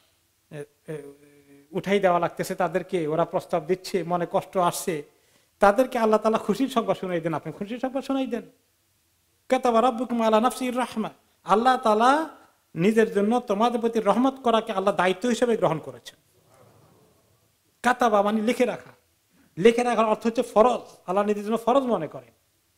উঠাই দেওয়া লাগতেছে তাদেরকে, ওরা প্রস্তাব দিচ্ছে, মনে কষ্ট আসছে, তাদেরকে আল্লাহ তাআলা খুশির সংবাদ শোনাই দেন, আপনি খুশির সংবাদ শোনাই দেন। কাতাবা রাব্বুকুম আলা নাফসিহির রাহমা, আল্লাহ তাআলা নিজের জন্য তোমাদের প্রতি রহমত করাকে আল্লাহ দায়িত্ব হিসেবে গ্রহণ করেছেন। কাতাবা মানে লিখে রাখা, লিখে রাখার অর্থ হচ্ছে ফরজ, আল্লাহ নিজের জন্য ফরজ মনে করেন।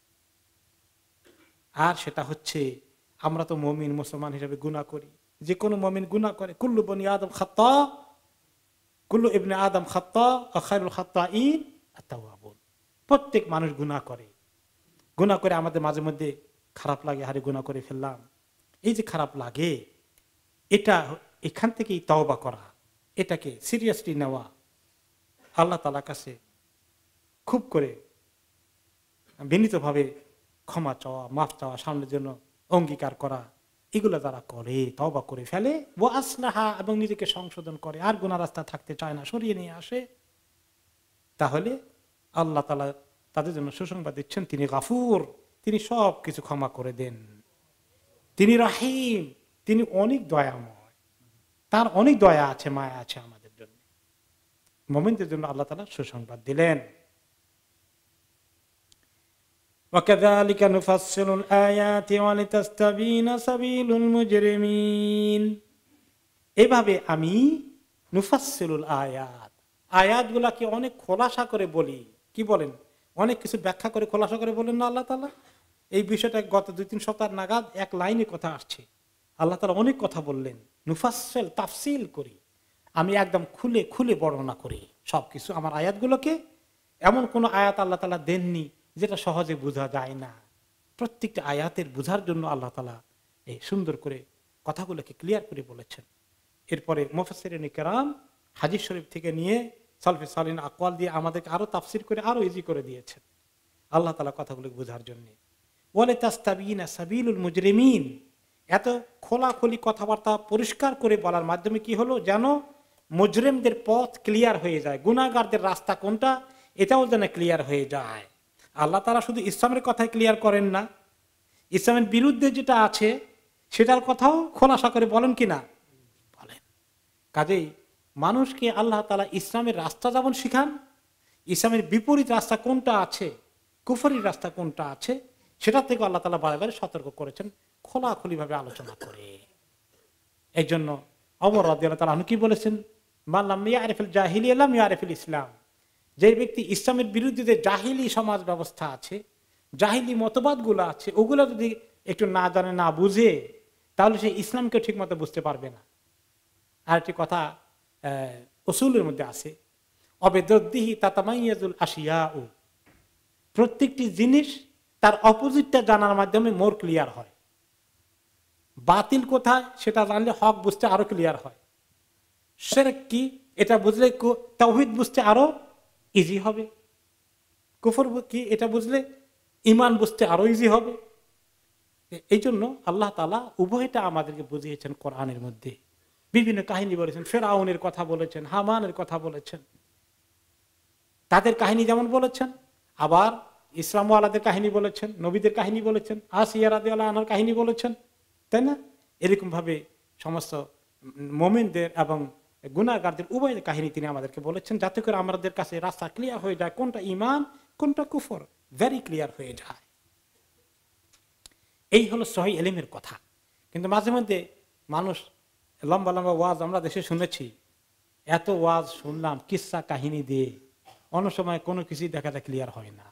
আর সেটা হচ্ছে আমরা তো মুমিন মুসলমান হিসেবে গুনাহ করি, যে কোনো মুমিন গুনাহ করে। কুল্লু বনি আদম খাত্তা, কুল্লু ইবনে আদম খাত্তা ওয়া খায়রুল খাত্তাইন আত-তাওয়াবুন। প্রত্যেক মানুষ গুনাহ করে, গুনাহ করে আমাদের মাঝে মধ্যে খারাপ লাগে, হারে গুনাহ করে ফেললাম। এই যে খারাপ লাগে, এটা এখান থেকেই তওবা করা, এটাকে সিরিয়াসলি নেওয়া, আল্লাহ তাআলার কাছে খুব করে বিনীতভাবে ক্ষমা চাওয়া, মাফ চাওয়া, সামনের জন্য অঙ্গীকার করা, এগুলো যারা করে, তওবা করে ফেলে, ওয়া আসলাহা এবং নিজেকে সংশোধন করে, আর গুনাহ রাস্তা থাকতে চায় না, সরিয়ে নিয়ে আসে, তাহলে আল্লাহ তাআলা তাদের জন্য সুসংবাদ দিচ্ছেন তিনি গাফুর, তিনি সব কিছু ক্ষমা করে দেন, তিনি রহিম, তিনি অনেক দয়াময়, তার অনেক দয়া আছে, মায়া আছে আমাদের জন্য। মুমিনদের জন্য আল্লাহ তাআলা সুসংবাদ দিলেন। وَكَذَلِكَ نُفَصِّلُ الْآيَاتِ وَلِتَسْتَبِينَ سَبِيلُ الْمُجْرِمِينَ, এভাবে আমি নুফাসসিলুল আয়াত, আয়াতগুলোকে অনেক খোলাসা করে বলি। কি বলেন? অনেক কিছু ব্যাখ্যা করে খোলাসা করে বলেন না আল্লাহ তাআলা। এই বিষয়টা গত 2-3 সপ্তাহ নাগাদ এক লাইনে কথা আসছে, আল্লাহ তাআলা অনেক কথা বললেন। নুফাসসিল তাফসিল করি, আমি একদম খুলে খুলে বর্ণনা করি সবকিছু আমার আয়াতগুলোকে। এমন কোন আয়াত আল্লাহ তাআলা দেননি যেটা সহজে বোঝা যায় না। প্রত্যেকটা আয়াতের বোঝার জন্য আল্লাহ তাআলা এই সুন্দর করে কথাগুলোকে ক্লিয়ার করে বলেছেন। এরপরে মুফাসসিরিন কেরাম হাদিস শরীফ থেকে নিয়ে সালফে সালিন আকওয়াল দিয়ে আমাদেরকে আরো তাফসির করে আরো ইজি করে দিয়েছেন আল্লাহ তাআলা কথাগুলো বোঝার জন্য। ওয়ালা তাস্তাবিনা সাবিলুল মুজরিমিন, এত খোলাখুলি কথাবার্তা পরিষ্কার করে বলার মাধ্যমে কি হলো, যেন মুজরিমদের পথ ক্লিয়ার হয়ে যায়, গুনাহগারদের রাস্তা কোনটা এটাও যেন ক্লিয়ার হয়ে যায়। আল্লাহ তাআলা শুধু ইসলামের কথাই ক্লিয়ার করেন না, ইসলামের বিরুদ্ধে যেটা আছে সেটার কথাও খোলাসা করে বলেন কিনা, বলেন। কাজেই মানুষকে আল্লাহ তাআলা ইসলামের রাস্তা যেমন শিখান, ইসলামের বিপরীত রাস্তা কোনটা আছে, কুফরির রাস্তা কোনটা আছে, সেটা থেকে আল্লাহ তাআলা বারে বারে সতর্ক করেছেন, খোলাখুলি ভাবে আলোচনা করে। এই জন্য ওমর রাদিয়াল্লাহু তাআলা আনহু কি বলেছেন, মান লাম ইয়ারিফুল জাহিলিয়া লাম ইয়ারিফুল ইসলাম, যে ব্যক্তি ইসলামের বিরুদ্ধে যে জাহিলি সমাজ ব্যবস্থা আছে, জাহিলি মতবাদগুলো আছে, ওগুলো যদি একটু না জানে, না বুঝে, তাহলে সে ইসলামকে ঠিক মতো বুঝতে পারবে না। আর একটি কথা উসুলের মধ্যে আছে, অবেদদ্দিহি তাতামাইয়াজুল আশিয়াউ, প্রত্যেকটি জিনিস তার অপোজিটটা জানার মাধ্যমে মোর ক্লিয়ার হয়। বাতিল কোথায় সেটা জানলে হক বুঝতে আরো ক্লিয়ার হয়। শিরক কি এটা বুঝলে তাওহীদ বুঝতে আরো ইজি হবে। কুফর কি এটা বুঝলে ঈমান বুঝতে আরো ইজি হবে। এই জন্য আল্লাহ তাআলা উভয়টা আমাদেরকে বুঝিয়েছেন কোরআনের মধ্যে। বিভিন্ন কাহিনী বলেছেন, ফেরাউনের কথা বলেছেন, হামানের কথা বলেছেন, তাদের কাহিনী যেমন বলেছেন, আবার ইসলাম ওয়ালাদের কাহিনী বলেছেন, নবীদের কাহিনী বলেছেন, আসিয়া রাদিয়াল্লাহু আনহার কাহিনী বলেছেন, তাই না? এরকম ভাবে সমস্ত মুমিনদের এবং গুনাহগারদের উভয়ের কাহিনী তিনি আমাদেরকে বলেছেন, যাতে করে আমাদের কাছে রাস্তা ক্লিয়ার হয়ে যায়, কোনটা ঈমান কোনটা কুফর, ভেরি ক্লিয়ার হয়ে যায়। এই হলো সহিহ ইলমের কথা। কিন্তু মাঝে মধ্যে মানুষ লম্বা লম্বা ওয়াজ আমরা দেশে শুনেছি, এত ওয়াজ শুনলাম কিসসা কাহিনী দিয়ে, অন্য সময় কোনো কিছুই দেখাটা ক্লিয়ার হয় না।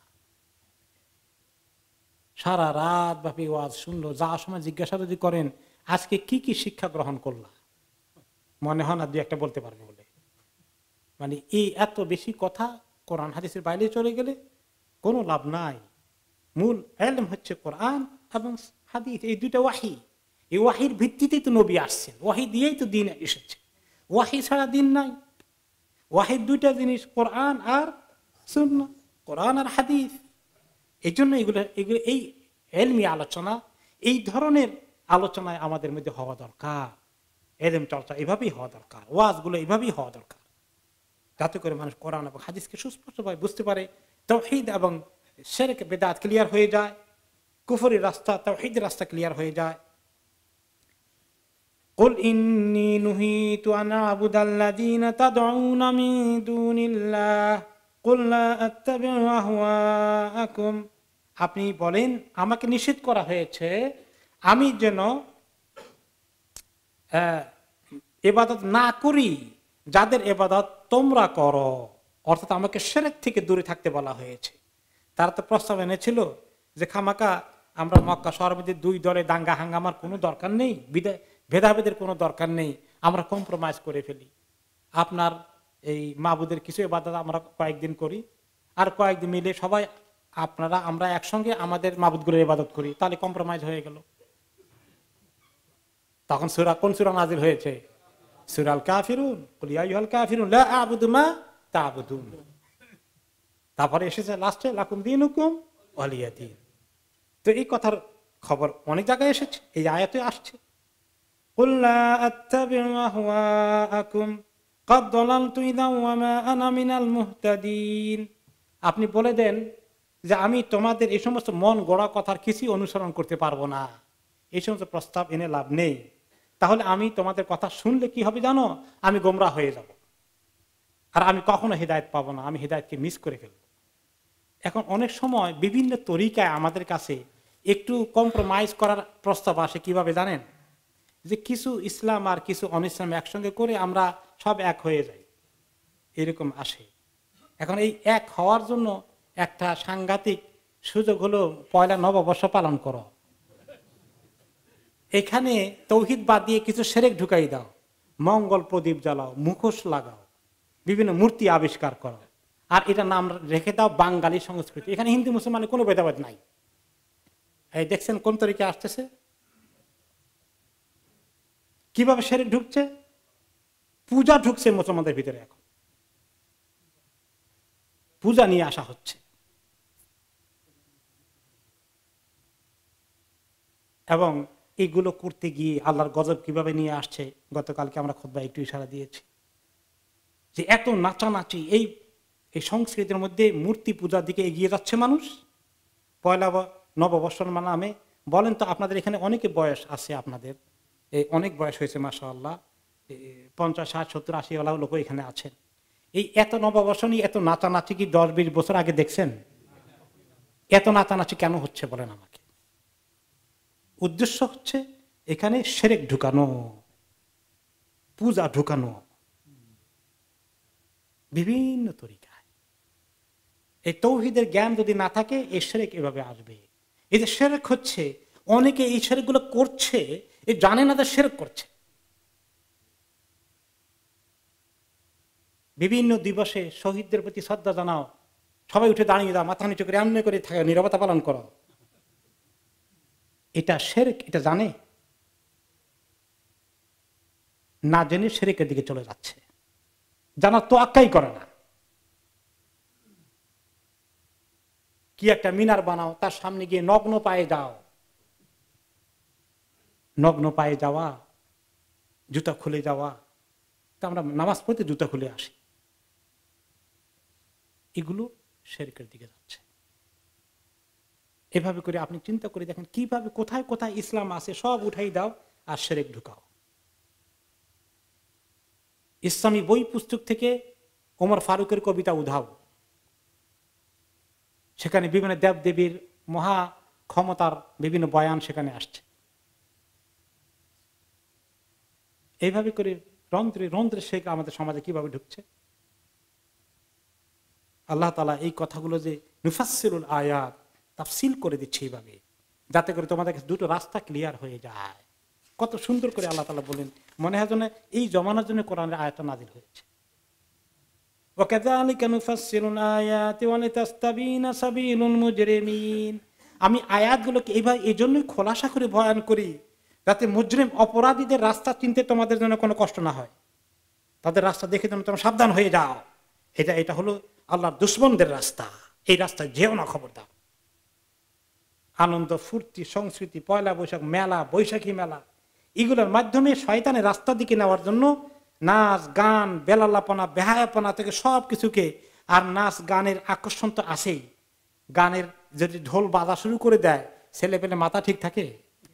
সারা রাত ব্যাপী ওয়াজ শুনলো, যা সময় জিজ্ঞাসা যদি করেন আজকে কি কি শিক্ষা গ্রহণ করলা, মনে হয় না দুই একটা বলতে পারবে বলে। মানে এই এত বেশি কথা কোরআন হাদিসের বাইরে চলে গেলে কোনো লাভ নাই। মূল ইলম হচ্ছে কোরআন এবং হাদিস, এই দুইটা ওয়াহি। এই ওয়াহির ভিত্তিতেই তো নবী আসছেন, ওয়াহি দিয়েই তো দিন এসেছে, ওয়াহি ছাড়া দিন নাই। ওয়াহির দুইটা জিনিস, কোরআন আর সুন্নাহ, কোরআন আর হাদিস। এই জন্য এগুলো এই ইলমি আলোচনা, এই ধরনের আলোচনায় আমাদের মধ্যে হওয়া দরকার। ইলম চর্চা এভাবেই হওয়া দরকার, ওয়াজগুলো এভাবেই হওয়া দরকার, যাতে করে মানুষ কোরআন এবং হাদিসকে সুস্পষ্টভাবে বুঝতে পারে, তাওহীদ এবং শিরক বিদআত ক্লিয়ার হয়ে যায়, কুফরের রাস্তা তাওহীদের রাস্তা ক্লিয়ার হয়ে যায়। কুল ইন্নী নুহিতু আন আ'বুদাল্লাযীনা তাদউনা মিন দুনিল্লাহ কুল লা আত্তাবি'ু আহওয়াআকুম। আপনি বলেন আমাকে নিষেধ করা হয়েছে আমি যেন ইবাদত না করি যাদের ইবাদত তোমরা করো, অর্থাৎ আমাকে শিরক থেকে দূরে থাকতে বলা হয়েছে। তারা তো প্রস্তাব এনেছিল যে খামাকা আমরা মক্কা শহরের মধ্যে দুই দলে দাঙ্গা হাঙ্গামার কোনো দরকার নেই, ভেদাভেদের কোনো দরকার নেই, আমরা কম্প্রোমাইজ করে ফেলি। আপনার এই মাবুদের কিছু ইবাদত আমরা কয়েকদিন করি, আর কয়েকদিন মিলে সবাই আপনারা আমরা একসঙ্গে আমাদের মাবুদগুলোর ইবাদত করি, তাহলে কম্প্রোমাইজ হয়ে গেল। তখন সূরা, কোন সূরা নাজিল হয়েছে? সূরা আল কাফিরুন, কুল ইয়া আইয়ুহাল কাফিরুন লা আ'বুদু মা তা'বুদুন। তারপরে এসেছে লাস্টে লাকুম দীনুকুম ওয়ালিয়া দীন। তো এই কথার খবর অনেক জায়গায় এসেছে, এই আয়াতে আসছে কুল লা আত্তাবি'ু আহওয়াআকুম ক্বাদ দালালতু ইযা ওয়া মা আনা মিনাল মুহতাদিন। আপনি বলে দেন যে আমি তোমাদের এই সমস্ত মন গড়া কথার কিছু অনুসরণ করতে পারবো না, এই সমস্ত প্রস্তাব এনে লাভ নেই। তাহলে আমি তোমাদের কথা শুনলে কি হবে জানো? আমি গোমরাহ হয়ে যাব, আর আমি কখনো হিদায়াত পাবো না, আমি হিদায়াতকে মিস করে ফেলবো। এখন অনেক সময় বিভিন্ন তরিকায় আমাদের কাছে একটু কম্প্রোমাইজ করার প্রস্তাব আসে। কিভাবে জানেন? যে কিছু ইসলাম আর কিছু অনিসলাম একসঙ্গে করে আমরা সব এক হয়ে যাই, এরকম আসে। এখন এই এক হওয়ার জন্য একটা সাংঘাতিক সুযোগ হলো পয়লা নববর্ষ পালন করো। এখানে তৌহিদ বাদ দিয়ে কিছু শিরক ঢুকাই দাও, মঙ্গল প্রদীপ জ্বালাও, মুখোশ লাগাও, বিভিন্ন মূর্তি আবিষ্কার করো, আর এটা নাম রেখে দাও বাঙালি সংস্কৃতি। এখানে হিন্দু মুসলমানের কোনো ভেদাভেদ নাই। এই দেখছেন কোন তরিকা আসতেছে, কিভাবে শিরক ঢুকছে? পূজা ঢুকছে মুসলমানদের ভিতরে, এখন পূজা নিয়ে আসা হচ্ছে। এবং এগুলো করতে গিয়ে আল্লাহর গজব কিভাবে নিয়ে আসছে, গতকালকে আমরা খুতবায় একটু ইশারা দিয়েছি যে এত নাচানাচি এই সংস্কৃতির মধ্যে মূর্তি পূজার দিকে এগিয়ে যাচ্ছে মানুষ। পয়লা নববর্ষের নামে বলেন তো, আপনাদের এখানে অনেকে বয়স আছে, আপনাদের এই অনেক বয়স হয়েছে মাশাআল্লাহ, 50, 60, 70, 80 ওলা লোক এখানে আছেন। এই এত নববর্ষ নিয়ে এত নাচানাচি কি 10-20 বছর আগে দেখছেন? এত নাচানাচি কেন হচ্ছে বলেন আমাকে? উদ্দেশ্য হচ্ছে এখানে শিরক ঢুকানো, পূজা ঢুকানো, বিভিন্ন তরিকায়। এই তৌহিদের জ্ঞান যদি না থাকে এই শিরক এভাবে আসবে। এই যে শিরক হচ্ছে, অনেকে এই শিরক গুলো করছে, এই জানে না যে শিরক করছে। বিভিন্ন দিবসে শহীদদের প্রতি শ্রদ্ধা জানাও, সবাই উঠে দাঁড়িয়ে দাও, মাথা নিচু করে এমনি করে থাকে, নীরবতা পালন করো, এটা শিরক। এটা জানে না, জেনে শিরকের দিকে চলে যাচ্ছে, জানার তো আক্কাই করে না। কি একটা মিনার বানাও, তার সামনে গিয়ে নগ্ন পায়ে যাও, নগ্ন পায়ে যাওয়া, জুতা খুলে যাওয়া, তা আমরা নামাজ পড়তে জুতা খুলে আসি, এগুলো শিরকের দিকে যাচ্ছে। এভাবে করে আপনি চিন্তা করে দেখেন কিভাবে কোথায় কোথায় ইসলাম আছে, সব উঠাই দাও আর শিরক ঢুকাও। ইসলামী বই পুস্তক থেকে ওমর ফারুকের কবিতা উধাও, সেখানে বিভিন্ন দেবদেবীর মহা ক্ষমতার বিভিন্ন বয়ান সেখানে আসছে। এইভাবে করে রন্ধ্রে রন্ধ্রে শেখ আমাদের সমাজে কিভাবে ঢুকছে। আল্লাহ তাআলা এই কথাগুলো যে নুফাসসিরুল আয়াত, তাফসীল করে দিচ্ছে এইভাবে, যাতে করে তোমাদের কাছে দুটো রাস্তা ক্লিয়ার হয়ে যায়। কত সুন্দর করে আল্লাহ তাআলা বলেন, মনে হয় যেন এই জমানার জন্য কোরআনের আয়াতটা নাযিল হয়েছে। ওয়াকাযালিকা নুফাসসিরুল আয়াতি ওয়ালিতাস্তাবিনা সাবিলুল মুজরিমিন। আমি আয়াতগুলোকে এইভাবে এজন্যই খোলাসা করে বয়ান করি, যাতে মুজরিম অপরাধীদের রাস্তা চিনতে তোমাদের জন্য কোনো কষ্ট না হয়। তাদের রাস্তা দেখে যেন তোমরা সাবধান হয়ে যাও। এটা হলো আল্লাহর দুশমনদের রাস্তা, এই রাস্তায় যেও না, খবরদার। আনন্দ ফুর্তি সংস্কৃতি, পয়লা বৈশাখ মেলা, বৈশাখী মেলা, এগুলোর মাধ্যমে শয়তানের রাস্তার দিকে নেওয়ার জন্য নাচ গান, বেলাল্লাপনা, বেহায়াপনা থেকে সব কিছুকে, আর নাচ গানের আকর্ষণ তো আসেই। গানের যদি ঢোল বাজা শুরু করে দেয়, ছেলে পেলে মাথা ঠিক থাকে?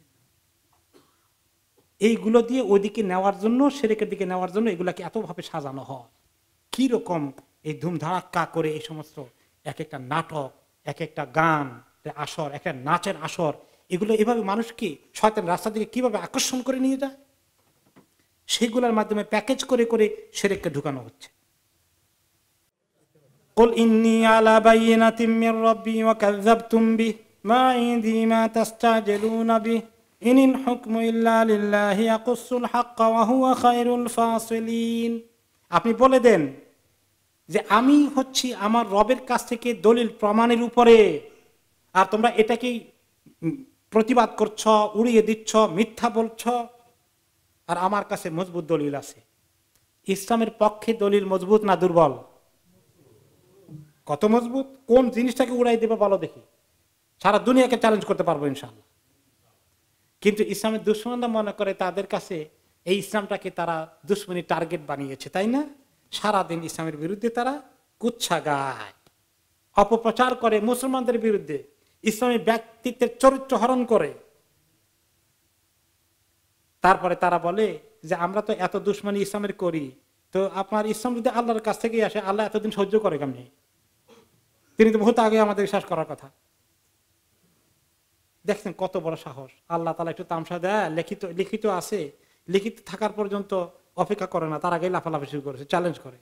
এইগুলো দিয়ে ওইদিকে নেওয়ার জন্য, শিরকের দিকে নেওয়ার জন্য এগুলাকে এতভাবে সাজানো হয়। কি রকম এই ধুমধারাক্কা করে এই সমস্ত এক একটা নাটক, এক একটা গান আসর, একটা নাচের আসর, এগুলো এভাবে মানুষকে শয়তানের রাস্তা দিকে কিভাবে আকর্ষণ করে নিয়ে যায়, সেগুলোর মাধ্যমে প্যাকেজ করে করে শিরককে ঢুকানো হচ্ছে। কুল ইন্নী আলা বাইয়িনাতিম মির রাব্বি ওয়া কাযযাবতুম বিহি মা ইনদি মা তাস্তাজিলুনা বিহি ইনিল হুকমু ইল্লা লিল্লাহি ইয়াকুসুল হাক্কা ওয়া হুয়া খায়রুল ফাসিলিন। আপনি বলে দেন যে আমি হচ্ছি আমার রবের কাছ থেকে দলিল প্রমাণের উপরে, আর তোমরা এটাকেই প্রতিবাদ করছ, উড়িয়ে দিচ্ছ, মিথ্যা বলছ। আর আমার কাছে মজবুত দলিল আছে। ইসলামের পক্ষে দলিল মজবুত না দুর্বল? কত মজবুত! কোন জিনিসটাকে উড়াই দেবে বলো দেখি, সারা দুনিয়াকে চ্যালেঞ্জ করতে পারবো ইনশাআল্লাহ। কিন্তু ইসলামের দুশ্মনরা মনে করে তাদের কাছে এই ইসলামটাকে তারা দুশ্মনী টার্গেট বানিয়েছে, তাই না? সারাদিন ইসলামের বিরুদ্ধে তারা কুচ্ছা গায়, অপপ্রচার করে মুসলমানদের বিরুদ্ধে, ইসলামী ব্যক্তিত্বের চরিত্র হরণ করে। তারপরে তারা বলে যে আমরা তো এত দুশ্মনী ইসলামের করি, তো আপনার ইসলাম যদি আল্লাহর কাছ থেকেই আসে, আল্লাহ এতদিন সহ্য করে কেমনি? তিনি তো বহুত আগে আমাদের বিশ্বাস করার কথা। দেখছেন কত বড় সাহস! আল্লাহ তাআলা একটু তামসা দেয়, লিখিত আছে, লিখিত থাকার পর্যন্ত অপেক্ষা করে না, তার আগে লাফালাফি শুরু করেছে, চ্যালেঞ্জ করে।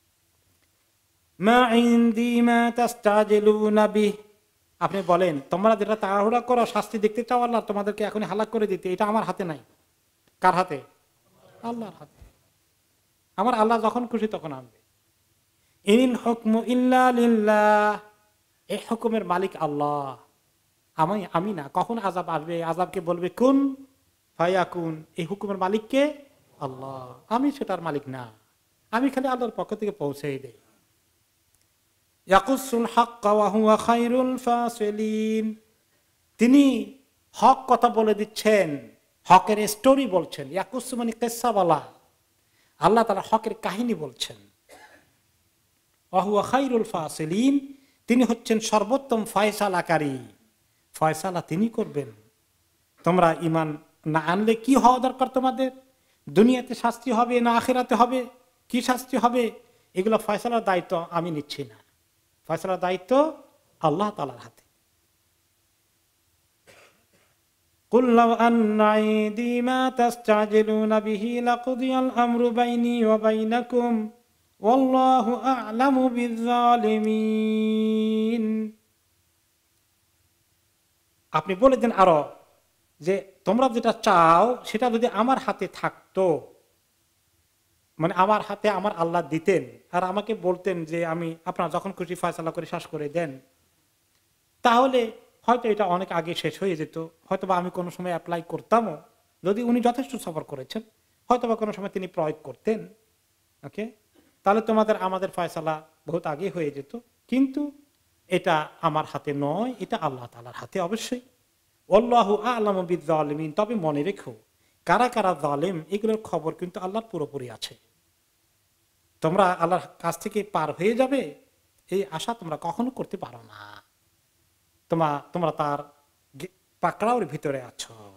মা ইনদি মা তাস্তাজিলুনা বিহি, আপনি বলেন তোমরা যেটা তাড়াহুড়া করো, শাস্তি দেখতে চাও আল্লাহ তোমাদেরকে এখনই হালাক করে দিতে, এটা আমার হাতে নাই। কার হাতে? আল্লাহর হাতে। আমার আল্লাহ যখন খুশি তখন আনবে। ইনিল হুকমু ইল্লা লিল্লাহ, এই হুকুমের মালিক আল্লাহ, আমি না। কখন আযাব আসবে, আযাবকে বলবে কুন ফায়াকুন, এই হুকুমের মালিক কে? আল্লাহ। আমি সেটার মালিক না, আমি খালি আল্লাহর পক্ষ থেকে পৌঁছে দেই। ইয়াকুসুল হাক্কা ওয়া হুয়া খায়রুল ফাসিলিন, তিনি হক কথা বলে দিচ্ছেন, হকের স্টোরি বলছেন। ইয়াকুস মানে কিসসা বলা, আল্লাহ তাআলা হকের কাহিনী বলছেন। ওয়া হুয়া খায়রুল ফাসিলিন, তিনি হচ্ছেন সর্বোত্তম ফয়সালাকারী, ফয়সালা তিনি করবেন। তোমরা ঈমান না আনলে কি হওয়া দরকার তোমাদের? দুনিয়াতে শাস্তি হবে না আখিরাতে হবে? কি শাস্তি হবে এগুলো ফয়সালার দায়িত্ব আমি নিচ্ছি না, ফয়সালার দায়িত্ব আল্লাহ তাআলার হাতে। কুল লাউ আন্না ইনদি মা তাস্তাজিলুনা বিহি লাকুদিয়াল আমরু বাইনি ওয়া বাইনাকুম ওয়াল্লাহু আ'লামু বিয-যালিমিন। আপনি বলে দেন আরো যে তোমরা যেটা চাও সেটা যদি আমার হাতে থাকতো, মানে আমার হাতে আমার আল্লাহ দিতেন আর আমাকে বলতেন যে আমি আপনার যখন খুশি ফয়সালা করে শেষ করে দেন, তাহলে হয়তো এটা অনেক আগে শেষ হয়ে যেত, হয়তো বা আমি কোনো সময় অ্যাপ্লাই করতামও। যদি উনি যথেষ্ট সফর করেছেন, হয়তো বা কোনো সময় তিনি প্রয়োগ করতেন, ওকে, তাহলে তোমাদের আমাদের ফয়সালা বহুত আগে হয়ে যেত। কিন্তু এটা আমার হাতে নয়, এটা আল্লাহ তাআলার হাতে অবশ্যই। আল্লাহু আ'লামু বিয-যালিমিন, তবে মনে রেখো কারা কারা জালেম এগুলোর খবর কিন্তু আল্লাহর পুরোপুরি আছে। তোমরা আল্লাহর কাছ থেকে পার হয়ে যাবে এই আশা তোমরা কখনো করতে পারো না, তোমরা তার পাকড়াওর ভিতরে আছো।